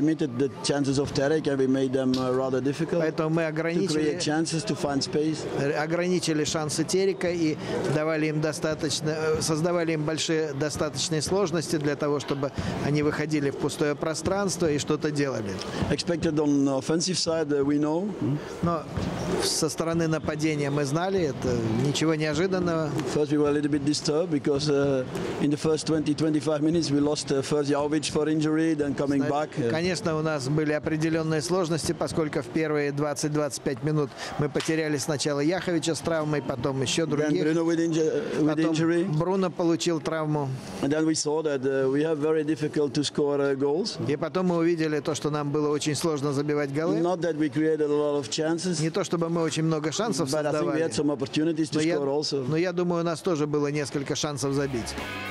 Поэтому мы ограничили, ограничили шансы Терека и давали им достаточно, создавали им большие достаточные сложности для того, чтобы они выходили в пустое пространство и что-то делали. Но со стороны нападения мы знали, это ничего неожиданного. First we were a little bit disturbed because uh, in the first twenty to twenty-five minutes we lost uh, first Jovic for injury, then coming back. Конечно, у нас были определенные сложности, поскольку в первые двадцать-двадцать пять минут мы потеряли сначала Яховича с травмой, потом еще других. Bruno with inju with потом injury. Бруно получил травму. And then we saw that uh, we have very difficult to score uh, goals. И потом мы увидели то, что нам было очень сложно забивать голы. Not that we created a lot of chances. Не то, чтобы мы очень много шансов But создавали. I think we had some opportunities to я, score also. но я думаю, у нас тоже было несколько шансов забить.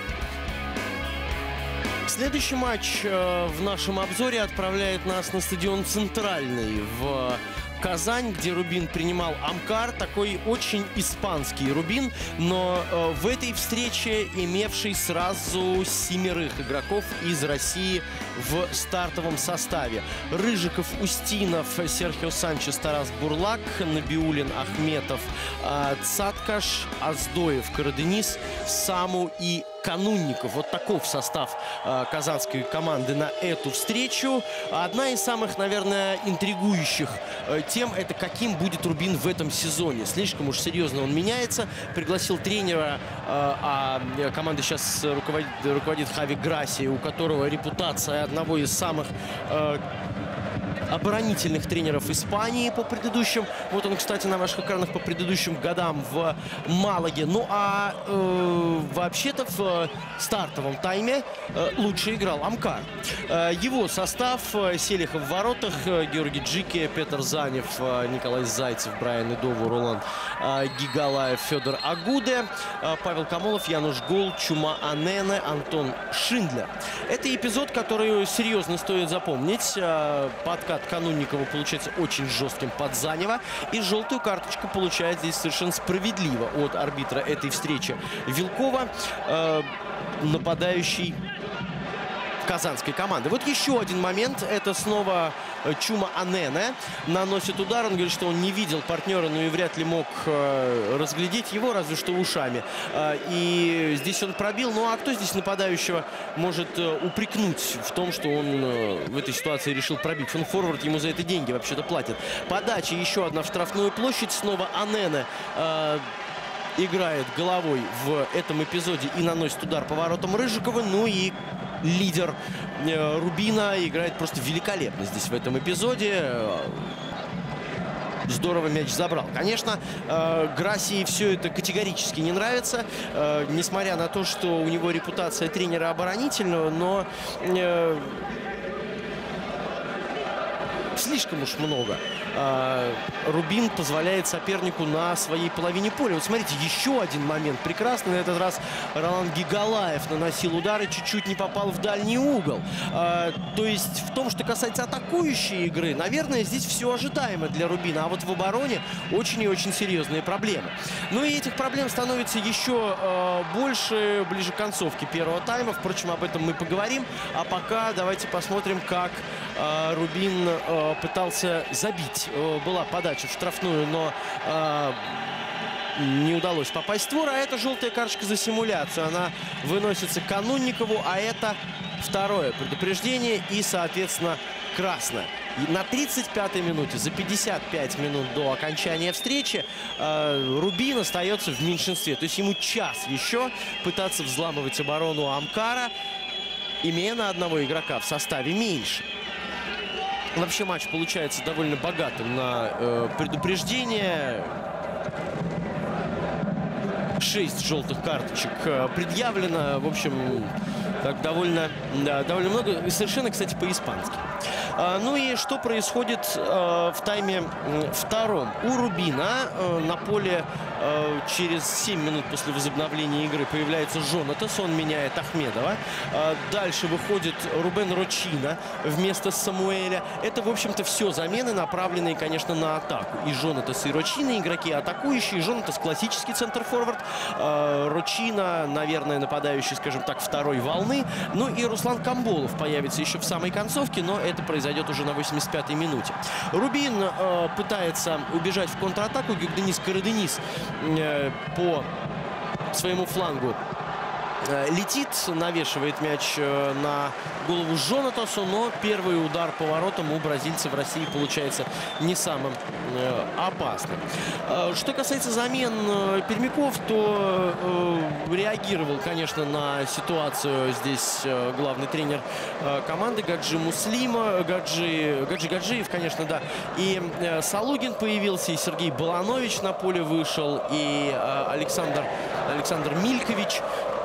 Следующий матч э, в нашем обзоре отправляет нас на стадион Центральный в Казань, где Рубин принимал Амкар. Такой очень испанский Рубин, но э, в этой встрече имевший сразу семерых игроков из России в стартовом составе. Рыжиков, Устинов, Серхио Санчес, Тарас Бурлак, Набиуллин, Ахметов, э, Цаткаш, Аздоев, Караденис, Саму и Канунников. Вот таков состав э, казанской команды на эту встречу. Одна из самых, наверное, интригующих э, тем — это каким будет Рубин в этом сезоне. Слишком уж серьезно он меняется. Пригласил тренера, э, а команда сейчас руководит, руководит Хави Грасси, у которого репутация одного из самых э, оборонительных тренеров Испании по предыдущим. Вот он, кстати, на ваших экранах по предыдущим годам в Малаге. Ну а э, вообще-то в э, стартовом тайме э, лучше играл Амкар. Э, его состав: э, Селихов в воротах, э, Георгий Джики, Петр Занев, э, Николай Зайцев, Брайан Идову, Ролан э, Гигалаев, Федор Агуде, э, Павел Камолов, Януш Гол, Чума Анене, Антон Шиндлер. Это эпизод, который серьезно стоит запомнить. Э, подкат Канунникова получается очень жестким под Занева. И желтую карточку получает здесь совершенно справедливо от арбитра этой встречи Вилкова, э, нападающий казанской команды. Вот еще один момент. Это снова Чума Анене наносит удар. Он говорит, что он не видел партнера, но и вряд ли мог э, разглядеть его, разве что ушами. Э, и здесь он пробил. Ну а кто здесь нападающего может э, упрекнуть в том, что он э, в этой ситуации решил пробить? Он форвард, ему за это деньги вообще-то платят. Подача еще одна в штрафную площадь. Снова Анене э, играет головой в этом эпизоде и наносит удар по воротам Рыжикова. Ну и лидер э, Рубина играет просто великолепно здесь в этом эпизоде. Здорово мяч забрал. Конечно, э, Грассии все это категорически не нравится. Э, несмотря на то, что у него репутация тренера оборонительного, но э, слишком уж много Рубин позволяет сопернику на своей половине поля. Вот смотрите, еще один момент прекрасный. На этот раз Ролан Гигалаев наносил удар и чуть-чуть не попал в дальний угол. То есть в том, что касается атакующей игры, наверное, здесь все ожидаемо для Рубина. А вот в обороне очень и очень серьезные проблемы. Ну и этих проблем становится еще больше ближе к концовке первого тайма. Впрочем, об этом мы поговорим. А пока давайте посмотрим, как Рубин пытался забить. Была подача в штрафную, но э, не удалось попасть в створ. А это желтая карточка за симуляцию. Она выносится Канунникову, а это второе предупреждение и, соответственно, красное. И на тридцать пятой минуте, за пятьдесят пять минут до окончания встречи, э, Рубин остается в меньшинстве. То есть ему час еще пытаться взламывать оборону Амкара, имея на одного игрока в составе меньше. Вообще матч получается довольно богатым на э, предупреждение. Шесть желтых карточек э, предъявлено. В общем, так довольно, да, довольно много. И совершенно, кстати, по-испански. А, ну и что происходит а, в тайме втором? У Рубина а, на поле а, через семь минут после возобновления игры появляется Жонатас, он меняет Ахмедова. А, дальше выходит Рубен Рочина вместо Самуэля. Это, в общем-то, все замены, направленные, конечно, на атаку. И Жонатас, и Рочина игроки атакующие. Жонатас классический центр-форвард. А, Рочина, наверное, нападающий, скажем так, второй волны. Ну и Руслан Камболов появится еще в самой концовке, но это произойдет уже на восемьдесят пятой минуте. Рубин э, пытается убежать в контратаку. Гюкденис Караденис э, по своему флангу э, летит, навешивает мяч э, на голову Жонатасу, но первый удар по воротам у бразильца в России получается не самым э, опасным. Э, что касается замен э, пермяков, то э, реагировал, конечно, на ситуацию здесь э, главный тренер э, команды Гаджи Муслима, Гаджи, Гаджи Гаджиев, конечно, да. И э, Салугин появился, и Сергей Баланович на поле вышел, и э, Александр, Александр Милькович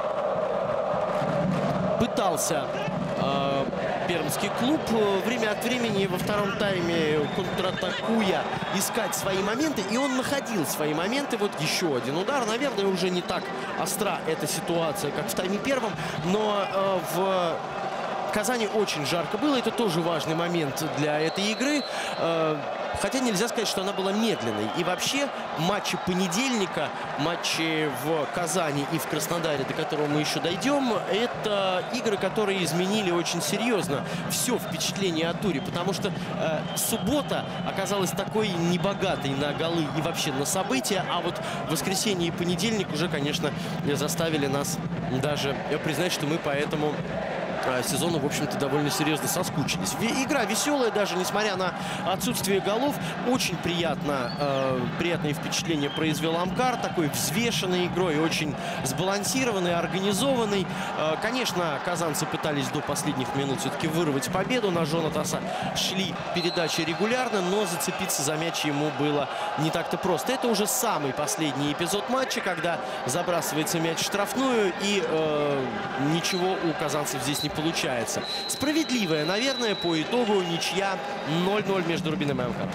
пытался э, пермский клуб время от времени во втором тайме, контратакуя, искать свои моменты. И он находил свои моменты. Вот еще один удар. Наверное, уже не так остра эта ситуация, как в тайме первом. Но э, в Казани очень жарко было. Это тоже важный момент для этой игры. Э, Хотя нельзя сказать, что она была медленной. И вообще матчи понедельника, матчи в Казани и в Краснодаре, до которого мы еще дойдем, это игры, которые изменили очень серьезно все впечатление о туре. Потому что э, суббота оказалась такой небогатой на голы и вообще на события. А вот воскресенье и понедельник уже, конечно, заставили нас даже признать, что мы поэтому сезону, в общем-то, довольно серьезно соскучились. Игра веселая, даже несмотря на отсутствие голов. Очень приятно, э, приятное впечатление произвел Амкар. Такой взвешенной игрой, очень сбалансированный, организованный. Э, конечно, казанцы пытались до последних минут все-таки вырвать победу. На Жонатаса шли передачи регулярно, но зацепиться за мяч ему было не так-то просто. Это уже самый последний эпизод матча, когда забрасывается мяч в штрафную, и э, ничего у казанцев здесь не получается. Справедливая, наверное, по итогу ничья ноль-ноль между Рубином и Амкаром.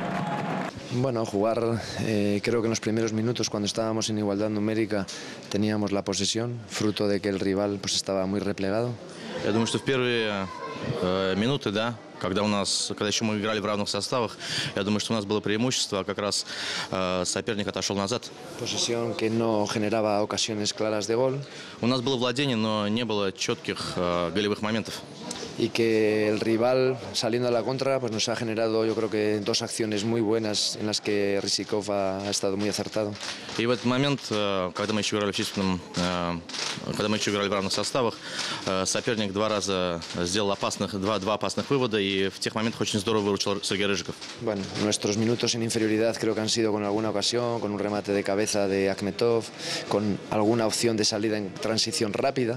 Bueno, jugar, eh, creo que en los primeros minutos, cuando estábamos en igualdad numérica, teníamos la posesión, fruto de que el rival pues, estaba muy replegado. Я думаю, что в первые э, минуты, да, когда у нас, когда еще мы играли в равных составах, я думаю, что у нас было преимущество, а как раз э, соперник отошел назад. Posesión que no generaba ocasiones claras de gol. У нас было владение, но не было четких э, голевых моментов. Y que el rival, saliendo a la contra, pues nos ha generado, yo creo que dos acciones muy buenas en las que Ryssikov ha, ha estado muy acertado. И в этот момент, когда мы еще играли в численном, когда мы еще играли в равных составах, соперник два раза сделал опасных, два, два опасных вывода, и в тех моментах очень здорово выручил Сергей Рыжиков. Bueno, nuestros minutos en inferioridad creo que han sido con alguna ocasión, con un remate de cabeza de Akhmetov, con alguna opción de salida en transición rápida.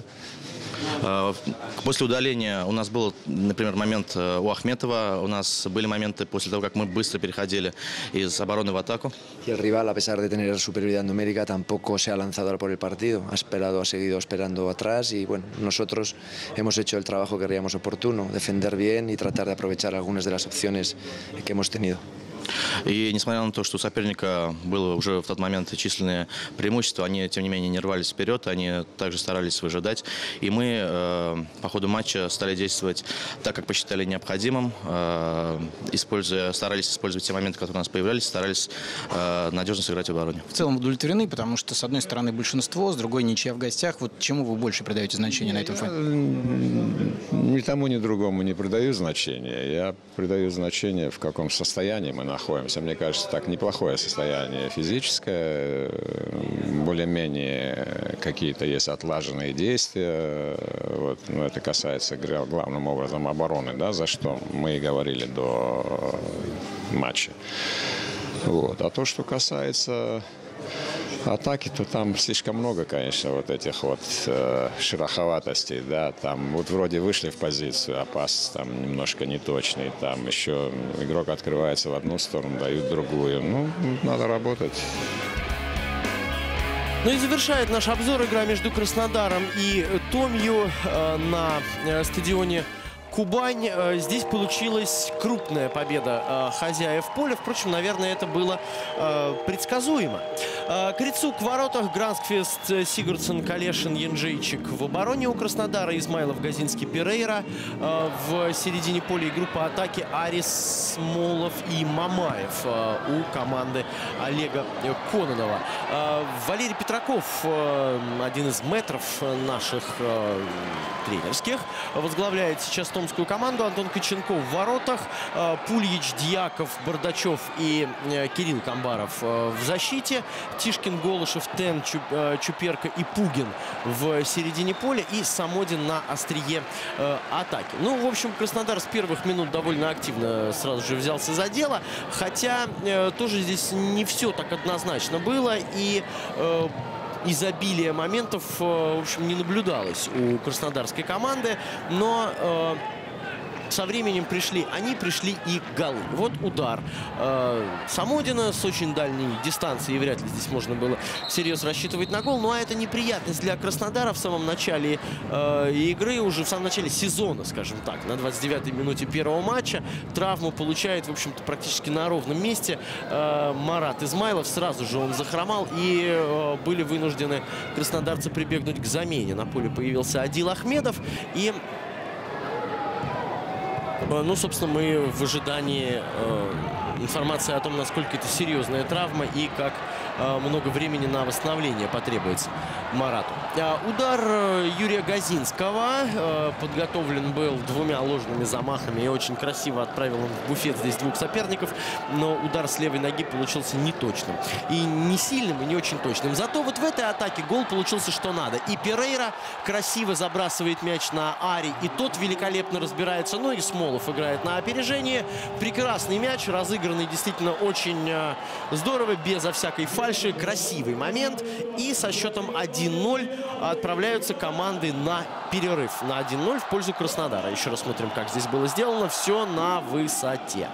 После удаления у нас был, например, момент у Ахметова. У нас были моменты после того, как мы быстро переходили из обороны в атаку. Y el rival, a pesar de tener superioridad numérica, tampoco se ha lanzado por el partido. Ha esperado, ha seguido esperando atrás y bueno, nosotros hemos hecho el trabajo que creíamos oportuno, defender bien y tratar de aprovechar algunas de las opciones que hemos tenido. И несмотря на то, что у соперника было уже в тот момент численное преимущество, они, тем не менее, не рвались вперед, они также старались выжидать. И мы э, по ходу матча стали действовать так, как посчитали необходимым, э, используя, старались использовать те моменты, которые у нас появлялись, старались э, надежно сыграть в обороне. В целом удовлетворены, потому что, с одной стороны, большинство, с другой ничья в гостях. Вот чему вы больше придаете значение на этом фоне? Ни тому, ни другому не придаю значения. Я придаю значение, в каком состоянии мы находимся. Мне кажется, так неплохое состояние физическое. Более-менее какие-то есть отлаженные действия. Вот. Но это касается главным образом обороны, да, за что мы и говорили до матча. Вот. А то, что касается атаки, то там слишком много, конечно, вот этих вот э, шероховатостей, да, там вот вроде вышли в позицию, а пас там немножко неточный, там еще игрок открывается в одну сторону, дают в другую, ну, надо работать. Ну и завершает наш обзор игра между Краснодаром и Томью э, на э, стадионе Кубань. Здесь получилась крупная победа хозяев поля. Впрочем, наверное, это было предсказуемо. Крицук в воротах, Грансквест, Сигурдсен, Калешин, Янжейчик в обороне у Краснодара, Измайлов, Газинский, Перейра. В середине поля и группа атаки Арис, Смолов и Мамаев у команды Олега Кононова. Валерий Петраков, один из мэтров наших тренерских, возглавляет сейчас томскую команду. Антон Коченков в воротах, Пульич, Дьяков, Бардачев и Кирилл Камбаров в защите. Тишкин, Голышев, Тен, Чуперка и Пугин в середине поля. И Самодин на острие атаки. Ну, в общем, Краснодар с первых минут довольно активно сразу же взялся за дело. Хотя тоже здесь не все так однозначно было. И изобилие моментов, в общем, не наблюдалось у краснодарской команды, но э, со временем пришли они, пришли и голы. Вот удар э, Самодина с очень дальней дистанции, и вряд ли здесь можно было всерьез рассчитывать на гол. Ну а это неприятность для Краснодара в самом начале э, игры, уже в самом начале сезона, скажем так, на двадцать девятой минуте первого матча. Травму получает, в общем-то, практически на ровном месте э, Марат Измайлов. Сразу же он захромал, и э, были вынуждены краснодарцы прибегнуть к замене. На поле появился Адил Ахмедов, и ну, собственно, мы в ожидании э, информации о том, насколько это серьезная травма и как э, много времени на восстановление потребуется Марату. А, удар э, Юрия Газинского э, подготовлен был двумя ложными замахами и очень красиво отправил он в буфет здесь двух соперников, но удар с левой ноги получился неточным. И не сильным, и не очень точным. Зато вот в этой атаке гол получился что надо. И Перейра красиво забрасывает мяч на Ари, и тот великолепно разбирается. Ну и Смолов играет на опережение. Прекрасный мяч, разыгранный действительно очень э, здорово, безо всякой фальши. Красивый момент. И со счетом один ноль отправляются команды на перерыв. На один ноль в пользу Краснодара. Еще раз смотрим, как здесь было сделано. Все на высоте.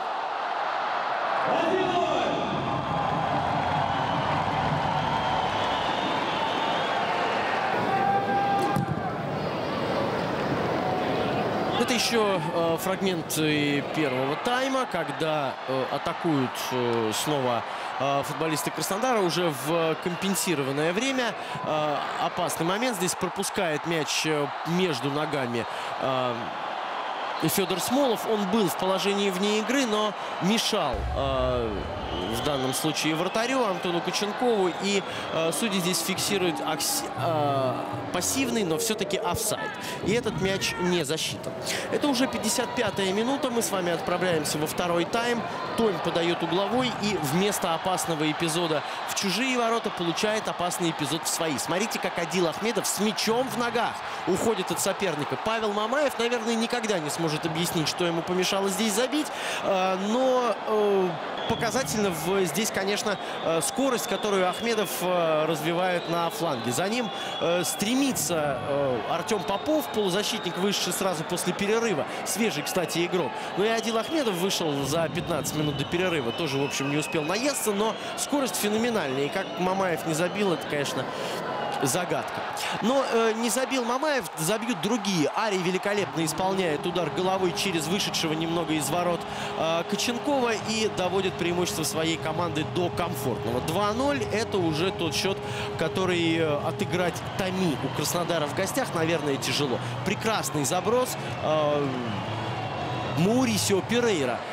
Это еще э, фрагмент э, первого тайма, когда э, атакуют э, снова э, футболисты Краснодара уже в компенсированное время. Э, опасный момент. Здесь пропускает мяч э, между ногами э, Федор Смолов. Он был в положении вне игры, но мешал э, в данном случае вратарю Антону Коченкову. И э, судьи здесь фиксируют акси, э, пассивный, но все-таки офсайд. И этот мяч не засчитан. Это уже пятьдесят пятая минута. Мы с вами отправляемся во второй тайм. Томь подает угловой, и вместо опасного эпизода в чужие ворота получает опасный эпизод в свои. Смотрите, как Адил Ахмедов с мячом в ногах уходит от соперника. Павел Мамаев, наверное, никогда не сможет объяснить, что ему помешало здесь забить. Но показательно здесь, конечно, скорость, которую Ахмедов развивает на фланге. За ним стремится Артем Попов, полузащитник, вышедший сразу после перерыва. Свежий, кстати, игрок. Ну и Адил Ахмедов вышел за пятнадцать минут до перерыва. Тоже, в общем, не успел наесться, но скорость феноменальная. И как Мамаев не забил, это, конечно, загадка. Но э, не забил Мамаев, забьют другие. Ари великолепно исполняет удар головой через вышедшего немного из ворот э, Коченкова и доводит преимущество своей команды до комфортного. два ноль – это уже тот счет, который э, отыграть Томи у Краснодара в гостях, наверное, тяжело. Прекрасный заброс. Э, Маурисио Перейра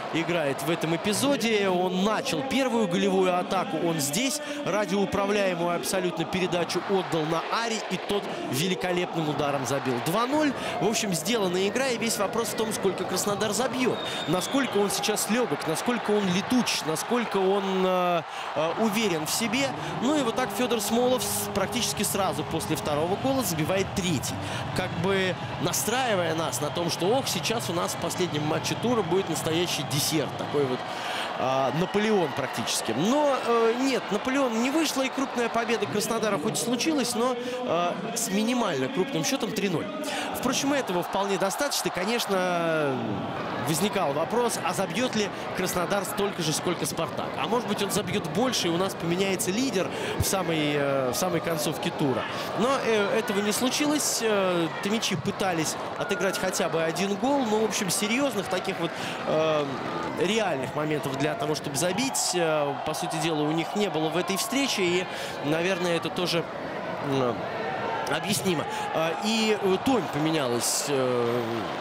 играет в этом эпизоде. Он начал первую голевую атаку. Он здесь радиоуправляемую абсолютно передачу отдал на Ари. И тот великолепным ударом забил. два ноль. В общем, сделана игра. И весь вопрос в том, сколько Краснодар забьет. Насколько он сейчас легок, насколько он летуч, насколько он э, э, уверен в себе. Ну и вот так Федор Смолов практически сразу после второго гола забивает третий. Как бы настраивая нас на том, что ох, сейчас у нас в последнем матче тура будет настоящий десерт. Такой вот э, Наполеон практически. Но э, нет, Наполеон не вышло, и крупная победа Краснодара хоть и случилась, но э, с минимально крупным счетом три ноль. Впрочем, этого вполне достаточно. Конечно, возникал вопрос, а забьет ли Краснодар столько же, сколько Спартак? А может быть, он забьет больше, и у нас поменяется лидер в самой, э, в самой концовке тура. Но э, этого не случилось. Э, Томичи пытались отыграть хотя бы один гол, но, в общем, серьезных таких вот э, реальных моментов для того, чтобы забить, э, по сути дела, у них не было в этой встрече, и, наверное, это тоже э, объяснимо. Э, и э, тонь поменялась э,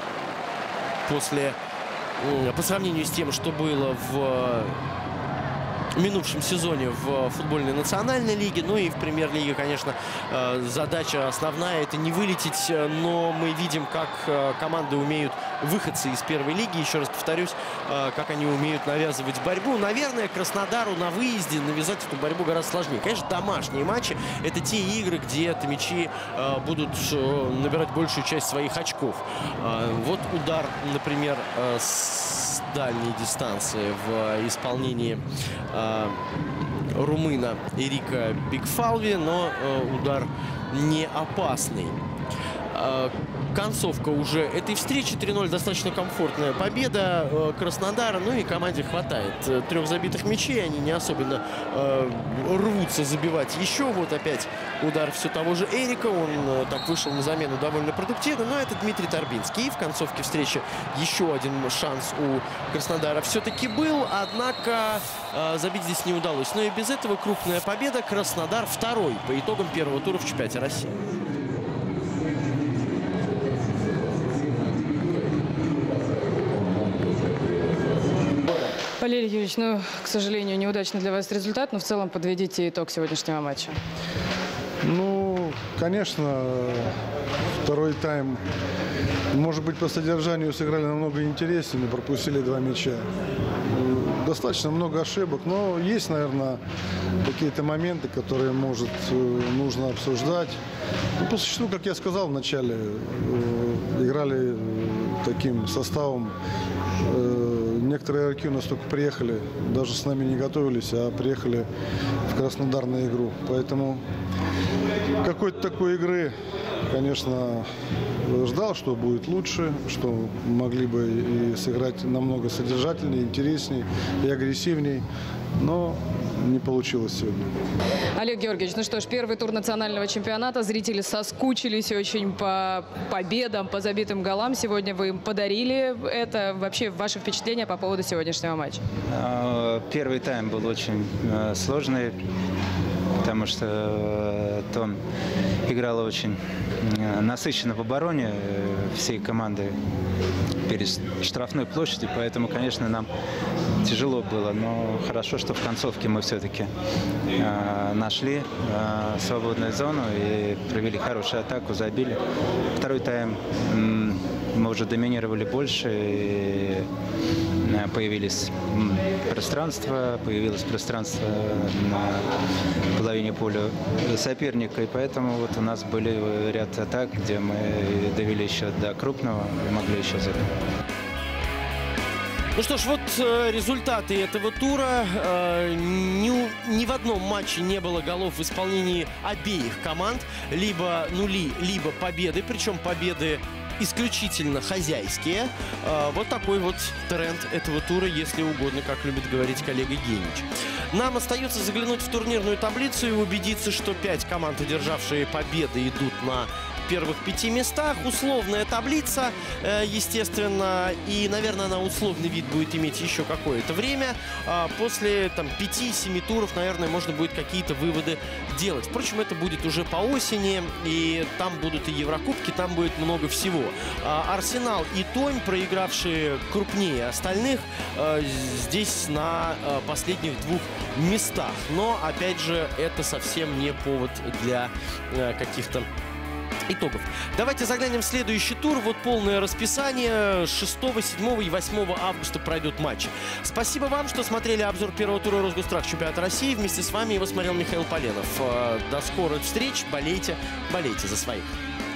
после... по сравнению с тем, что было в минувшем сезоне в футбольной национальной лиге. Ну и в премьер-лиге, конечно, задача основная — это не вылететь. Но мы видим, как команды умеют, выходцы из первой лиги, еще раз повторюсь, как они умеют навязывать борьбу. Наверное, Краснодару на выезде навязать эту борьбу гораздо сложнее. Конечно, домашние матчи — это те игры, где томичи будут набирать большую часть своих очков. Вот удар, например, с дальней дистанции в исполнении э, румына Эрика Бигфалви, но э, удар не опасный. Э, концовка уже этой встречи. три ноль, достаточно комфортная победа э, Краснодара. Ну и команде хватает э, трех забитых мячей. Они не особенно э, рвутся забивать еще. Вот опять удар все того же Эрика. Он э, так вышел на замену довольно продуктивно. Но это Дмитрий Торбинский. И в концовке встречи еще один шанс у Краснодара все-таки был. Однако э, забить здесь не удалось. Но и без этого крупная победа. Краснодар второй по итогам первого тура в чемпионате России. Валерий Юрьевич, ну, к сожалению, неудачный для вас результат, но в целом подведите итог сегодняшнего матча. Ну, конечно, второй тайм, может быть, по содержанию сыграли намного интереснее, но пропустили два мяча. Достаточно много ошибок, но есть, наверное, какие-то моменты, которые, может, нужно обсуждать. Ну, по существу, как я сказал в начале, играли таким составом. Некоторые игроки у нас только приехали, даже с нами не готовились, а приехали в Краснодар на игру. Поэтому какой-то такой игры, конечно, ждал, что будет лучше, что могли бы и сыграть намного содержательнее, интереснее и агрессивнее, но не получилось сегодня. Олег Георгиевич, ну что ж, первый тур национального чемпионата. Зрители соскучились очень по победам, по забитым голам. Сегодня вы им подарили это. Вообще, ваши впечатления по поводу сегодняшнего матча? Первый тайм был очень сложный, потому что Том играла очень насыщенно в обороне всей команды перед штрафной площадью, поэтому, конечно, нам тяжело было, но хорошо, что в концовке мы все-таки э, нашли э, свободную зону и провели хорошую атаку, забили. Второй тайм э, мы уже доминировали больше, и э, появились э, пространство, появилось пространство на половине поля соперника, и поэтому вот у нас были ряд атак, где мы довели еще до крупного и могли еще забить. Ну что ж, вот э, результаты этого тура. Э, ни, ни в одном матче не было голов в исполнении обеих команд. Либо нули, либо победы. Причем победы исключительно хозяйские. Э, вот такой вот тренд этого тура, если угодно, как любит говорить коллега Генич. Нам остается заглянуть в турнирную таблицу и убедиться, что пять команд, одержавшие победы, идут на первых пяти местах. Условная таблица, естественно, и, наверное, она условный вид будет иметь еще какое-то время. После там пяти-семи туров, наверное, можно будет какие-то выводы делать. Впрочем, это будет уже по осени, и там будут и Еврокубки, там будет много всего. Арсенал и Томь, проигравшие крупнее остальных, здесь на последних двух местах. Но, опять же, это совсем не повод для каких-то итогов. Давайте заглянем в следующий тур. Вот полное расписание. шестого, седьмого и восьмого августа пройдут матчи. Спасибо вам, что смотрели обзор первого тура Росгострах чемпионата России. Вместе с вами его смотрел Михаил Поленов. До скорых встреч. Болейте, болейте за своих.